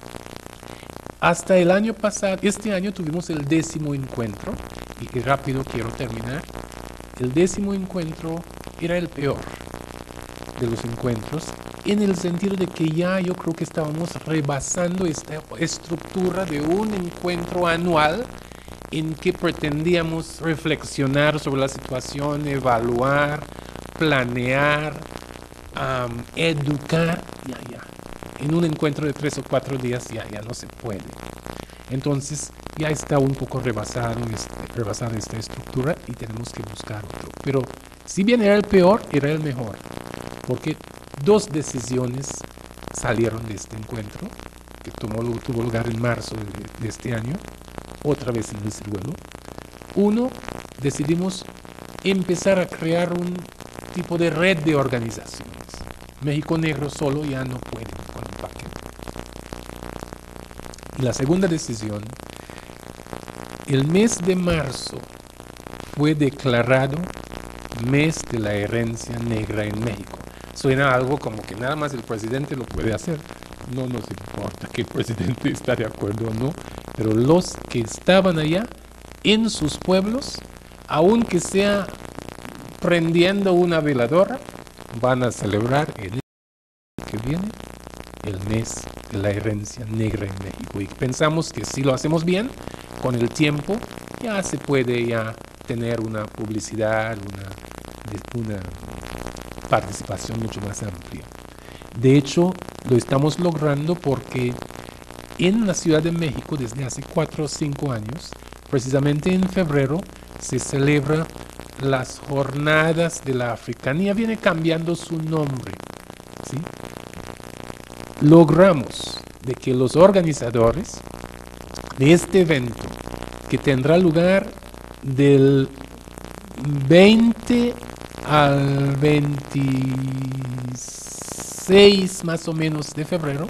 Hasta el año pasado, este año tuvimos el décimo encuentro, y que rápido quiero terminar. El décimo encuentro era el peor de los encuentros, en el sentido de que ya yo creo que estábamos rebasando esta estructura de un encuentro anual en que pretendíamos reflexionar sobre la situación, evaluar, planear, um, educar, ya, ya. En un encuentro de tres o cuatro días ya, ya no se puede. Entonces ya está un poco rebasado este, rebasada esta estructura y tenemos que buscar otro. Pero si bien era el peor, era el mejor, porque dos decisiones salieron de este encuentro, que tomó, tuvo lugar en marzo de, de este año, otra vez en el Ciruelo. Uno, decidimos empezar a crear un tipo de red de organizaciones. México Negro solo ya no puede con el paquete. Y la segunda decisión, el mes de marzo fue declarado mes de la herencia negra en México. Suena algo como que nada más el presidente lo puede hacer. No nos importa que el presidente esté de acuerdo o no, pero los que estaban allá en sus pueblos, aunque sea prendiendo una veladora, van a celebrar el que viene el mes de la herencia negra en México. Y pensamos que si lo hacemos bien, con el tiempo ya se puede ya tener una publicidad, una, una participación mucho más amplia. De hecho, lo estamos logrando porque en la Ciudad de México desde hace cuatro o cinco años, precisamente en febrero, se celebra las jornadas de la africanía. Viene cambiando su nombre, ¿sí? Logramos de que los organizadores de este evento, que tendrá lugar del veinte al veintiséis más o menos de febrero,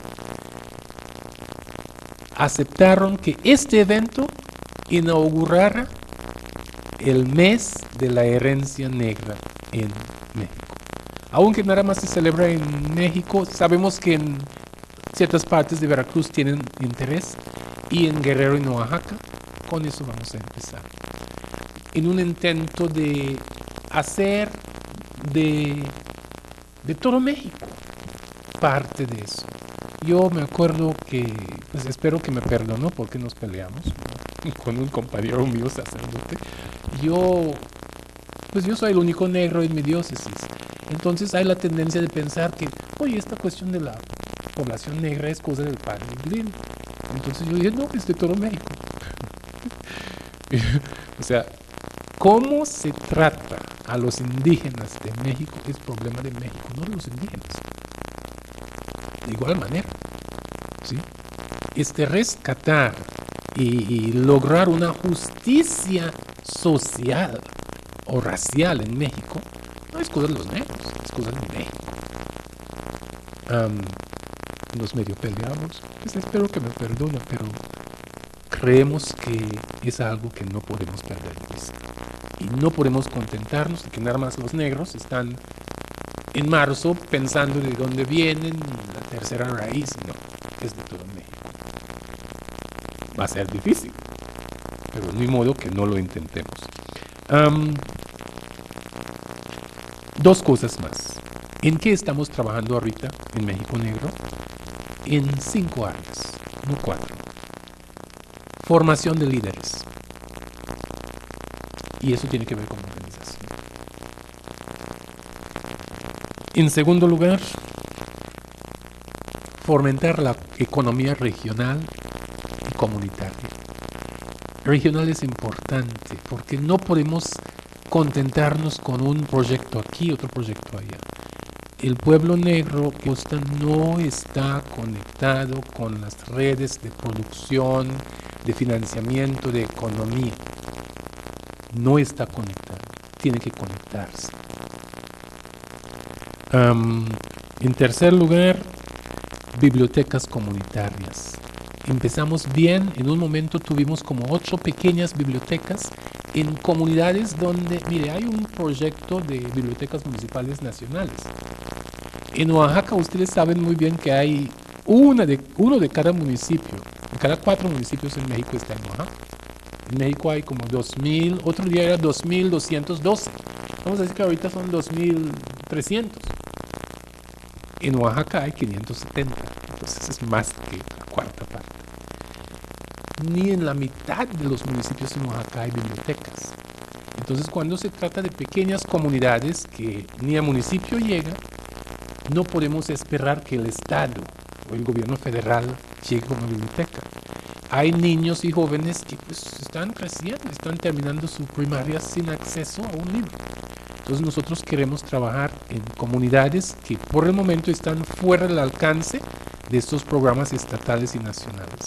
aceptaron que este evento inaugurara el mes de la herencia negra en México. Aunque nada más se celebra en México, sabemos que en ciertas partes de Veracruz tienen interés, y en Guerrero y en Oaxaca. Con eso vamos a empezar. En un intento de hacer de, de todo México parte de eso. Yo me acuerdo que, pues espero que me perdonó porque nos peleamos, ¿no? Con un compañero mío sacerdote. Yo, pues yo soy el único negro en mi diócesis. Entonces hay la tendencia de pensar que, oye, esta cuestión de la población negra es cosa del padre Glynn. Entonces yo dije, no, es de todo México. O sea, cómo se trata a los indígenas de México es problema de México, no de los indígenas. De igual manera, ¿sí? Este rescatar y, y lograr una justicia social o racial en México no es cosa de los negros, es cosa de México. Um, nos medio peleamos, pues espero que me perdone, pero creemos que es algo que no podemos perder de vista. Y no podemos contentarnos de que nada más los negros están en marzo pensando de dónde vienen, la tercera raíz. No, es de todo México. Va a ser difícil, pero ni modo que no lo intentemos. Um, dos cosas más. ¿En qué estamos trabajando ahorita en México Negro? En cinco áreas, no cuatro. Formación de líderes. Y eso tiene que ver con la organización. En segundo lugar, fomentar la economía regional y comunitaria. Regional es importante porque no podemos contentarnos con un proyecto aquí, otro proyecto allá. El pueblo negro costa no está conectado con las redes de producción, de financiamiento, de economía. No está conectado, tiene que conectarse. Um, en tercer lugar, bibliotecas comunitarias. Empezamos bien, en un momento tuvimos como ocho pequeñas bibliotecas en comunidades donde, mire, hay un proyecto de bibliotecas municipales nacionales. En Oaxaca ustedes saben muy bien que hay una de, uno de cada municipio, de cada cuatro municipios en México está en Oaxaca. En México hay como dos mil, otro día era dos mil doscientos doce. Vamos a decir que ahorita son dos mil trescientos. En Oaxaca hay quinientos setenta, entonces es más que la cuarta parte. Ni en la mitad de los municipios en Oaxaca hay bibliotecas. Entonces, cuando se trata de pequeñas comunidades que ni a municipio llega, no podemos esperar que el Estado o el gobierno federal llegue con una biblioteca. Hay niños y jóvenes que pues están creciendo, están terminando su primaria sin acceso a un libro. Entonces nosotros queremos trabajar en comunidades que por el momento están fuera del alcance de estos programas estatales y nacionales.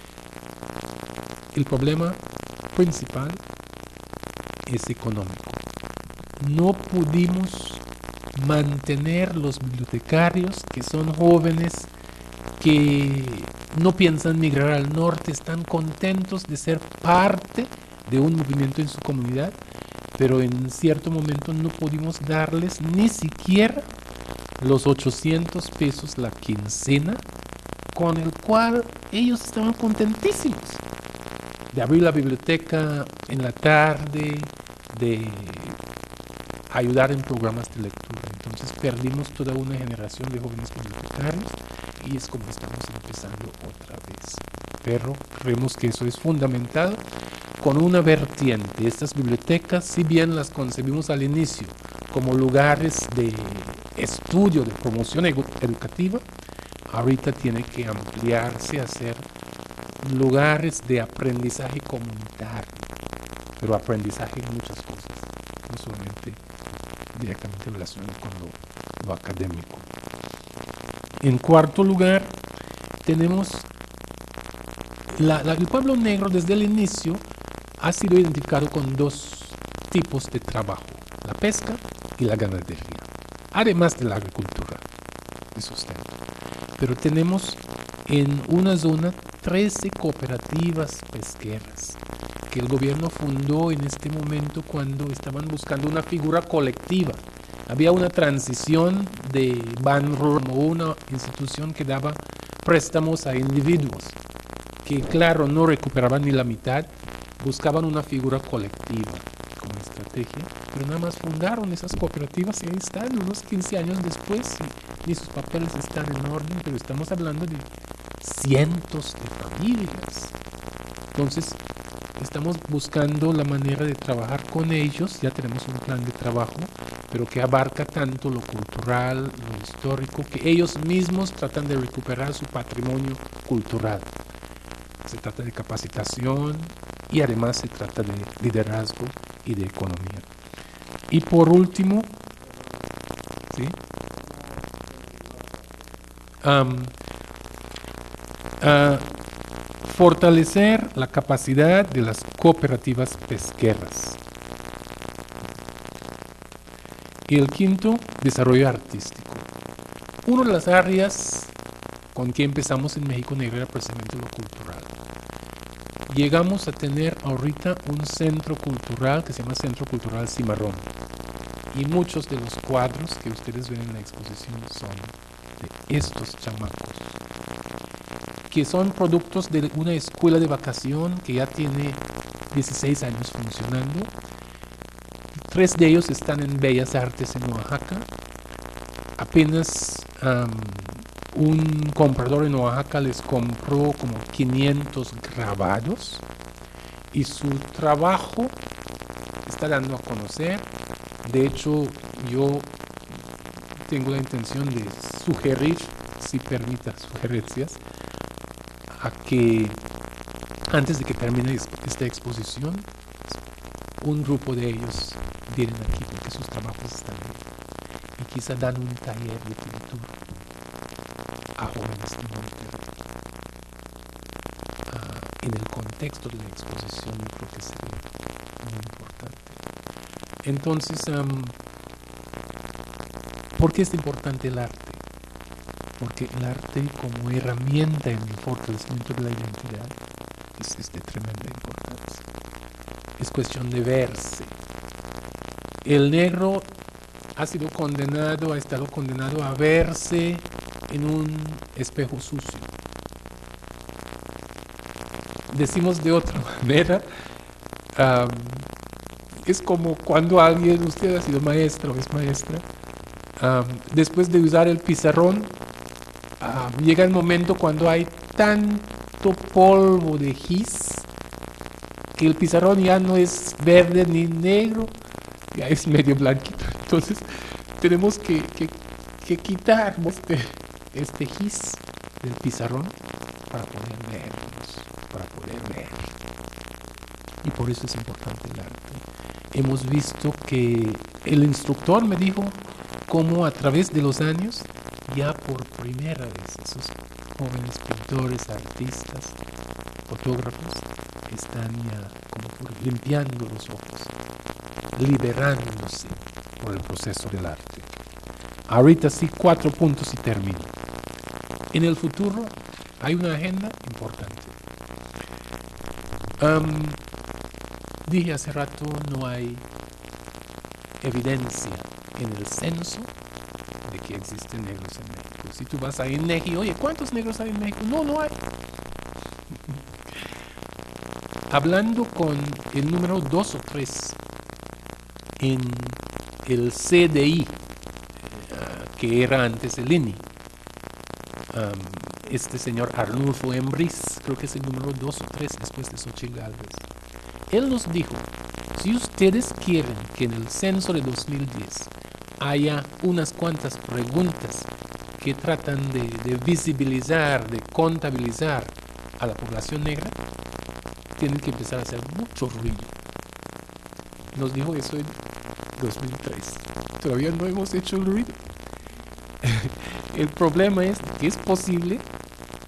El problema principal es económico. No pudimos mantener los bibliotecarios que son jóvenes, que no piensan migrar al norte, están contentos de ser parte de un movimiento en su comunidad, pero en cierto momento no pudimos darles ni siquiera los ochocientos pesos la quincena, con el cual ellos estaban contentísimos de abrir la biblioteca en la tarde, de ayudar en programas de lectura. Entonces perdimos toda una generación de jóvenes bibliotecarios y es como estamos empezando otra vez. Pero creemos que eso es fundamental con una vertiente. Estas bibliotecas, si bien las concebimos al inicio como lugares de estudio, de promoción edu- educativa, ahorita tiene que ampliarse a ser lugares de aprendizaje comunitario, pero aprendizaje en muchas cosas, no solamente directamente relacionado con lo, lo académico. En cuarto lugar, tenemos la, la, el pueblo negro desde el inicio ha sido identificado con dos tipos de trabajo, la pesca y la ganadería, además de la agricultura de sustento. Pero tenemos en una zona trece cooperativas pesqueras que el gobierno fundó en este momento cuando estaban buscando una figura colectiva. Había una transición de Banro como una institución que daba préstamos a individuos que, claro, no recuperaban ni la mitad, buscaban una figura colectiva como estrategia, pero nada más fundaron esas cooperativas y ahí están, unos quince años después, y, y sus papeles están en orden, pero estamos hablando de cientos de familias. Entonces, estamos buscando la manera de trabajar con ellos, ya tenemos un plan de trabajo, pero que abarca tanto lo cultural, lo histórico, que ellos mismos tratan de recuperar su patrimonio cultural. Se trata de capacitación y además se trata de liderazgo y de economía. Y por último, ¿sí? Um, uh, fortalecer la capacidad de las cooperativas pesqueras. Y el quinto, desarrollo artístico. Una de las áreas con que empezamos en México Negro era precisamente lo cultural. Llegamos a tener ahorita un centro cultural que se llama Centro Cultural Cimarrón. Y muchos de los cuadros que ustedes ven en la exposición son de estos chamacos, que son productos de una escuela de vacación que ya tiene dieciséis años funcionando. Tres de ellos están en Bellas Artes en Oaxaca. Apenas um, un comprador en Oaxaca les compró como quinientos grabados y su trabajo está dando a conocer. De hecho, yo tengo la intención de sugerir, si permita sugerencias, a que antes de que termine esta exposición, un grupo de ellos vienen aquí porque sus trabajos están ahí y quizá dan un taller de pintura a jóvenes de Monterrey. Uh, en el contexto de la exposición yo creo que sería muy importante. Entonces, um, ¿por qué es importante el arte? Porque el arte como herramienta en el fortalecimiento de la identidad es, es de tremenda importancia. Es cuestión de verse. El negro ha sido condenado, ha estado condenado a verse en un espejo sucio. Decimos de otra manera, um, es como cuando alguien, usted ha sido maestra o es maestra, um, después de usar el pizarrón, uh, llega el momento cuando hay tanto polvo de gis que el pizarrón ya no es verde ni negro, ya es medio blanquito. Entonces tenemos que, que, que quitar este, este gis del pizarrón para poder vernos, para poder ver. Y por eso es importante el arte. Hemos visto que el instructor me dijo cómo a través de los años, ya por primera vez, esos jóvenes pintores, artistas, fotógrafos, están ya como por limpiando los ojos, liberándose por el proceso del arte. Ahorita sí, cuatro puntos y termino. En el futuro hay una agenda importante. Um, dije hace rato, no hay evidencia en el censo de que existen negros en México. Si tú vas a INEGI, oye, ¿cuántos negros hay en México? No, no hay. Hablando con el número dos o tres en el C D I, uh, que era antes el I N I, um, este señor Arnulfo Embriz, creo que es el número dos o tres después de Xochitl Gálvez. Él nos dijo, si ustedes quieren que en el censo de dos mil diez haya unas cuantas preguntas que tratan de, de visibilizar, de contabilizar a la población negra, tienen que empezar a hacer mucho ruido. Nos dijo eso en dos mil tres. Todavía no hemos hecho el ruido. El problema es que es posible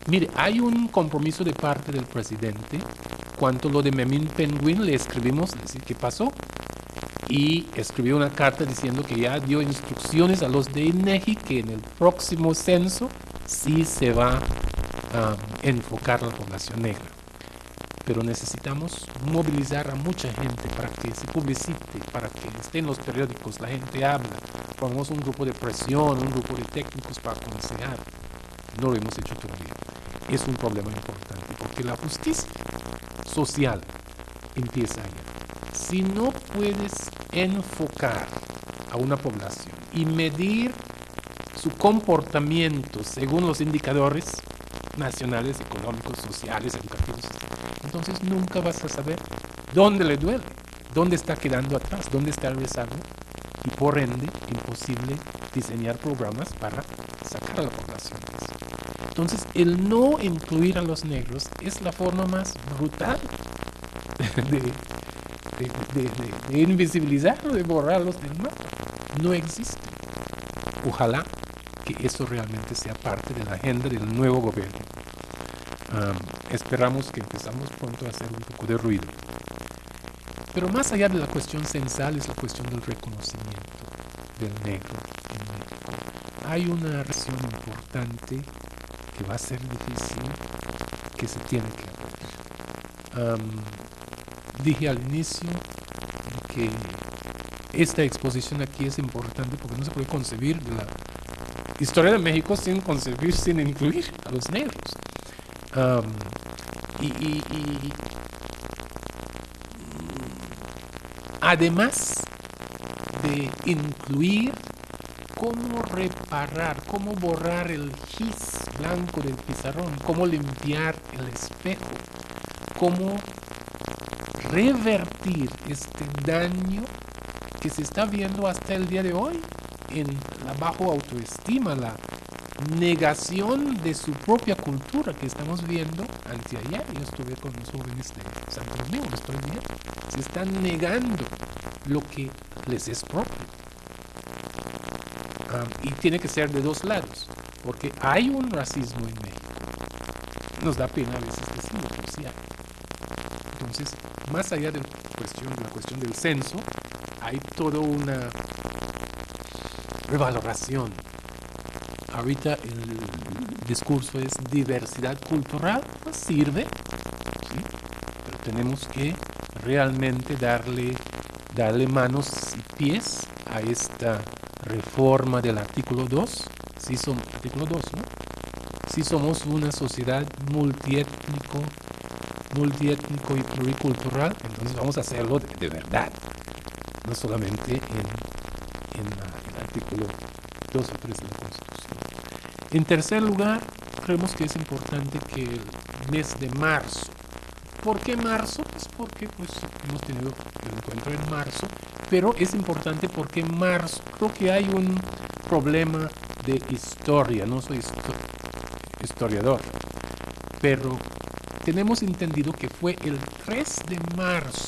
Mire, hay un compromiso de parte del presidente. Cuanto lo de Memín Penguin, le escribimos, decir qué pasó, y escribió una carta diciendo que ya dio instrucciones a los de INEGI que en el próximo censo sí se va a enfocar la población negra. Pero necesitamos movilizar a mucha gente para que se publicite, para que esté en los periódicos, la gente habla, formamos un grupo de presión, un grupo de técnicos para aconsejar. No lo hemos hecho todavía. Es un problema importante porque la justicia social empieza allá. Si no puedes enfocar a una población y medir su comportamiento según los indicadores nacionales, económicos, sociales, educativos, entonces nunca vas a saber dónde le duele, dónde está quedando atrás, dónde está el rezago, y por ende imposible diseñar programas para sacar a la población. Entonces, el no incluir a los negros es la forma más brutal de, de, de, de, de invisibilizarlo, de borrarlos del mapa. No existe. Ojalá que eso realmente sea parte de la agenda del nuevo gobierno. Um, esperamos que empezamos pronto a hacer un poco de ruido. Pero más allá de la cuestión censal es la cuestión del reconocimiento del negro en México. Hay una reacción importante que va a ser difícil, que se tiene que hacer. Um, dije al inicio que esta exposición aquí es importante porque no se puede concebir la historia de México sin concebir, sin incluir a los negros. Um, y, y, y además de incluir, cómo reparar, cómo borrar el gis blanco del pizarrón, cómo limpiar el espejo, cómo revertir este daño que se está viendo hasta el día de hoy en la baja autoestima, la negación de su propia cultura que estamos viendo. Anteayer yo estuve con los jóvenes de Santo Domingo, lo estoy viendo, se están negando lo que les es propio. Um, y tiene que ser de dos lados, porque hay un racismo en México. Nos da pena a veces decirlo, pero sí hay. Entonces, más allá de la cuestión, de la cuestión del censo, hay toda una revaloración. Ahorita el discurso es diversidad cultural, pues sirve, ¿sí? Pero tenemos que realmente darle, darle manos y pies a esta reforma del artículo dos, si somos, artículo dos, ¿no? Si somos una sociedad multiétnico, multiétnico y pluricultural, entonces vamos a hacerlo de, de verdad, no solamente en, en la, el artículo dos o tres de la Constitución. En tercer lugar, creemos que es importante que el mes de marzo. ¿Por qué marzo? Pues porque pues, hemos tenido el encuentro en marzo, pero es importante porque en marzo creo que hay un problema de historia. No soy historiador, pero tenemos entendido que fue el tres de marzo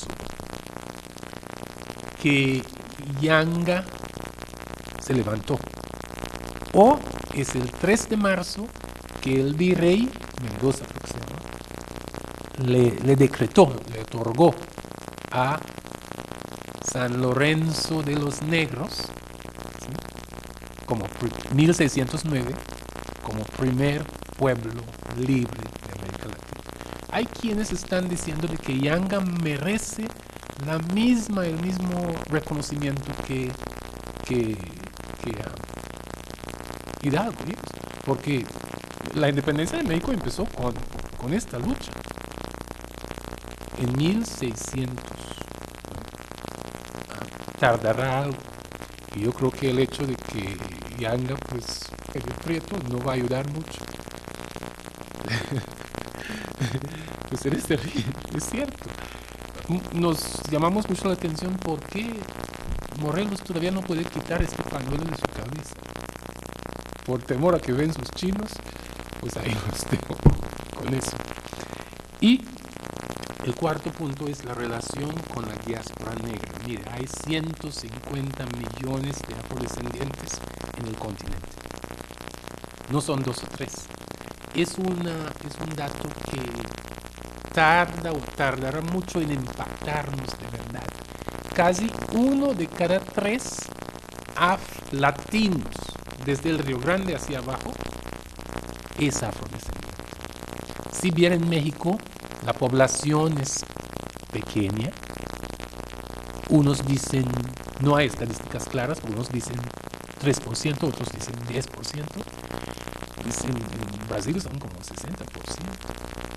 que Yanga se levantó, o es el tres de marzo que el virrey Mendoza, creo que se llama, le, le decretó, le otorgó a San Lorenzo de los Negros, ¿sí? Como mil seiscientos nueve, como primer pueblo libre de América Latina. Hay quienes están diciendo de que Yanga merece la misma, el mismo reconocimiento que, que, que uh, Hidalgo, ¿sí? Porque la independencia de México empezó con, con esta lucha en mil seiscientos. Tardará algo, y yo creo que el hecho de que Yanga pues el prieto no va a ayudar mucho. Pues eres terrible, es cierto. Nos llamamos mucho la atención porque Morelos todavía no puede quitar este pañuelo de su cabeza por temor a que ven sus chinos. Pues ahí los dejo con eso. Y el cuarto punto es la relación con la diáspora negra. Mire, hay ciento cincuenta millones de afrodescendientes en el continente. No son dos o tres. es, una, es un dato que tarda o tardará mucho en impactarnos de verdad. Casi uno de cada tres aflatinos, desde el Río Grande hacia abajo, es afrodescendiente. Si bien en México la población es pequeña, unos dicen, no hay estadísticas claras, unos dicen tres por ciento, otros dicen diez por ciento. Dicen, en Brasil son como sesenta por ciento.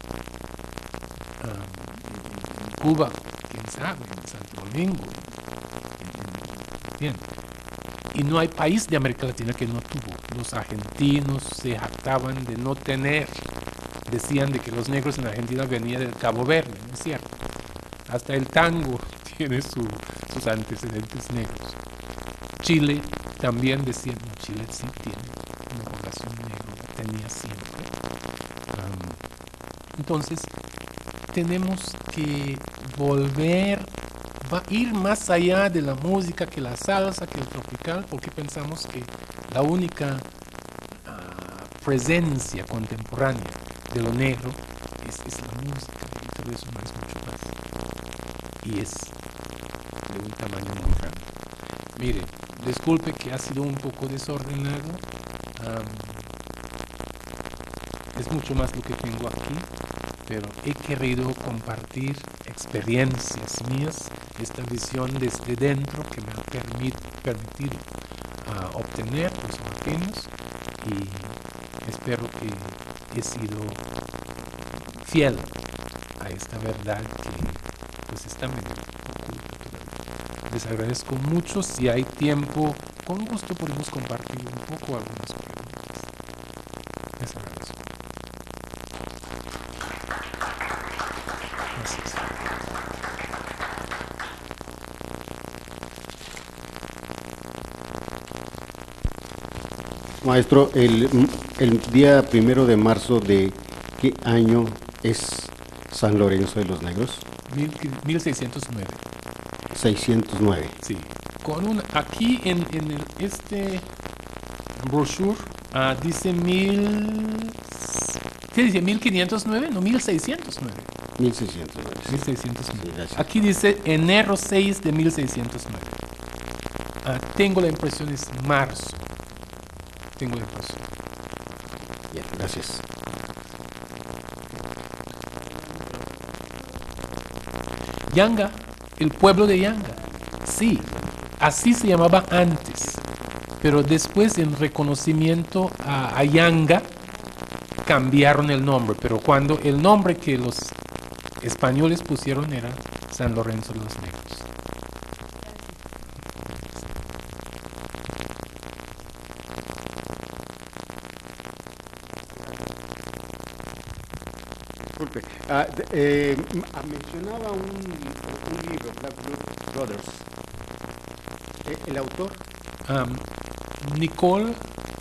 Um, en Cuba, quién sabe, en Santo Domingo. Bien. Y no hay país de América Latina que no tuvo. Los argentinos se jactaban de no tener. Decían de que los negros en Argentina venían del Cabo Verde, ¿no es cierto? Hasta el tango tiene su, sus antecedentes negros. Chile también decían, no, Chile sí tiene una población negra, tenía siempre. Um, entonces, tenemos que volver, va a ir más allá de la música, que la salsa, que el tropical, porque pensamos que la única uh, presencia contemporánea de lo negro es, es la música, y todo eso no es mucho más. Y es de un tamaño muy grande. Mire, disculpe que ha sido un poco desordenado. Um, es mucho más lo que tengo aquí, pero he querido compartir experiencias mías, esta visión desde dentro que me ha permit, permitido uh, obtener los latinos, y espero que he sido fiel a esta verdad que pues está medio oculta todavía. Les agradezco mucho. Si hay tiempo, con gusto podemos compartir un poco algunas preguntas. Les agradezco. Gracias. Maestro, el, el día primero de marzo de ¿qué año es San Lorenzo de los Negros? mil seiscientos nueve. seiscientos nueve. Sí. Con un, aquí en, en el, este brochure uh, dice mil... ¿Qué dice? ¿mil quinientos nueve? No, mil seiscientos nueve. mil seiscientos nueve. mil seiscientos nueve. Sí, aquí dice enero seis de mil seiscientos nueve. Uh, tengo la impresión es marzo. Tengo la impresión. Bien, gracias. Yanga, el pueblo de Yanga. Sí, así se llamaba antes. Pero después, en reconocimiento a, a Yanga, cambiaron el nombre. Pero cuando el nombre que los españoles pusieron era San Lorenzo de los Negros. Disculpe, ah, de- eh, m- ah, mencionaba un, un libro, Black Blood Brothers. Eh, ¿El autor? Um, Nicole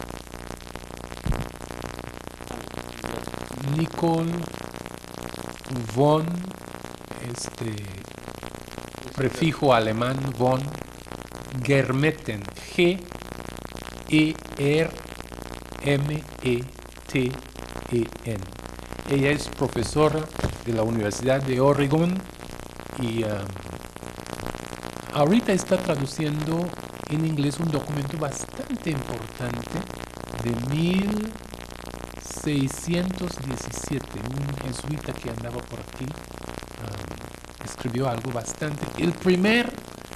Nicole von, este prefijo alemán von Germeten, G E R M E T E N. Ella es profesora de la Universidad de Oregon y um, ahorita está traduciendo en inglés un documento bastante importante de mil seiscientos diecisiete. Un jesuita que andaba por aquí um, escribió algo bastante. El primer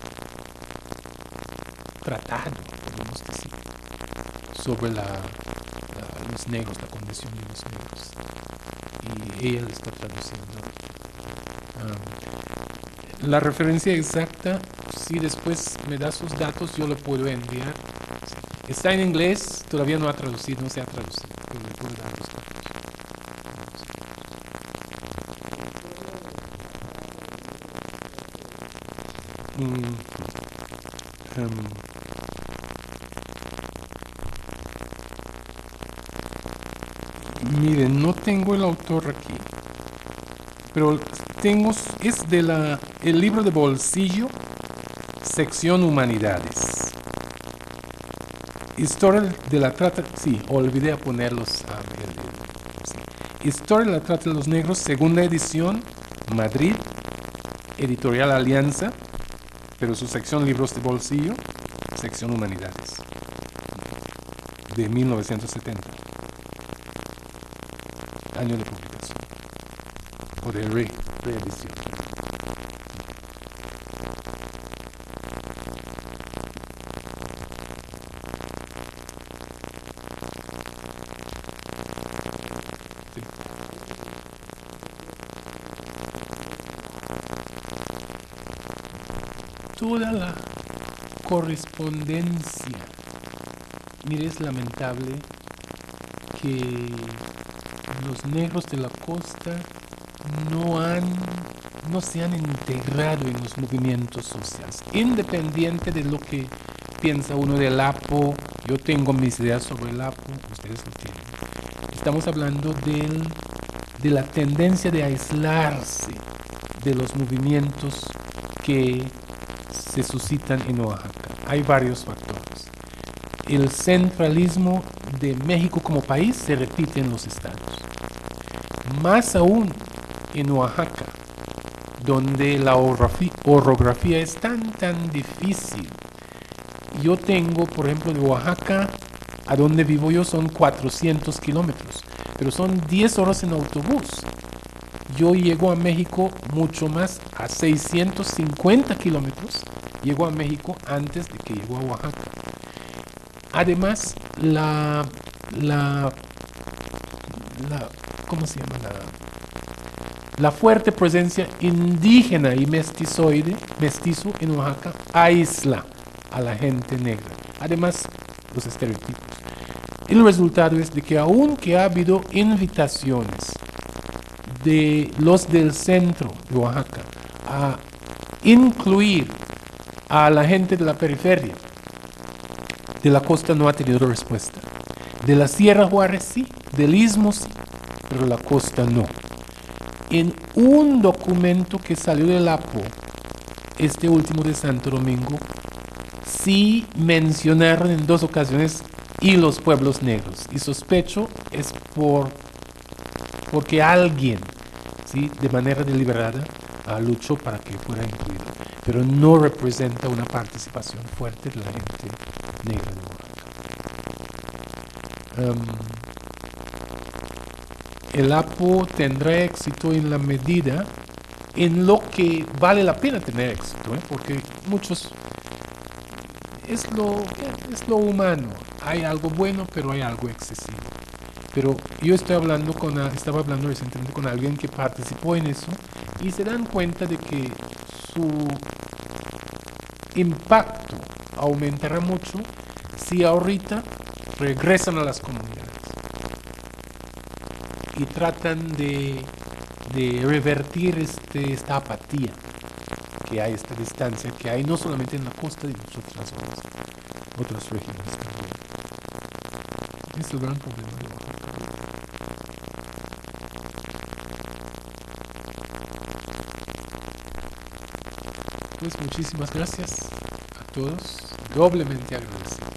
tratado, podemos decir, sobre la, la- los negros, la condición de los negros. Y ella lo está traduciendo. Um, la referencia exacta, si después me da sus datos, yo le puedo enviar. Está en inglés, todavía no ha traducido, no se ha traducido, pero le puedo dar los datos. Mm, um, miren, no tengo el autor aquí, pero tengo, es de la, el libro de bolsillo, sección Humanidades. Historia de la trata, sí, olvidé a ponerlos. Ah, el- el- sí. Historia de la Trata de los Negros, segunda edición, Madrid, Editorial Alianza, pero su sección Libros de Bolsillo, sección Humanidades, de mil novecientos setenta. Año de publicación. O de re, reedición. Toda la correspondencia. Mire, es lamentable que los negros de la costa no han, no se han integrado en los movimientos sociales, independiente de lo que piensa uno del A P O. Yo tengo mis ideas sobre el A P O, ustedes lo tienen. Estamos hablando del, de la tendencia de aislarse de los movimientos que se suscitan en Oaxaca. Hay varios factores. El centralismo de México como país se repite en los estados. Más aún en Oaxaca, donde la orografía es tan, tan difícil. Yo tengo, por ejemplo, de Oaxaca a donde vivo yo son cuatrocientos kilómetros, pero son diez horas en autobús. Yo llego a México mucho más, a seiscientos cincuenta kilómetros. Llego a México antes de que llego a Oaxaca. Además, la, la, la ¿cómo se llama? La, la fuerte presencia indígena y mestizoide, mestizo en Oaxaca aísla a la gente negra. Además, los estereotipos. El resultado es de que aunque ha habido invitaciones de los del centro de Oaxaca a incluir a la gente de la periferia, de la costa no ha tenido respuesta. De la Sierra Juárez sí, del Istmo sí, pero la costa no. En un documento que salió del A P O, este último de Santo Domingo, sí mencionaron en dos ocasiones y los pueblos negros. Y sospecho es por porque alguien, ¿sí?, de manera deliberada uh, luchó para que fuera incluido. Pero no representa una participación fuerte de la gente negra de Oaxaca. Um, el A P O tendrá éxito en la medida en lo que vale la pena tener éxito, ¿eh? Porque muchos, es lo, es lo humano, hay algo bueno, pero hay algo excesivo. Pero yo estoy hablando con, estaba hablando recientemente con alguien que participó en eso y se dan cuenta de que su impacto aumentará mucho si ahorita regresan a las comunidades y tratan de, de revertir este, esta apatía que hay, esta distancia que hay no solamente en la costa, sino en otras zonas, otras regiones también. Es el gran problema de Oaxaca. Pues muchísimas gracias a todos, doblemente agradecido.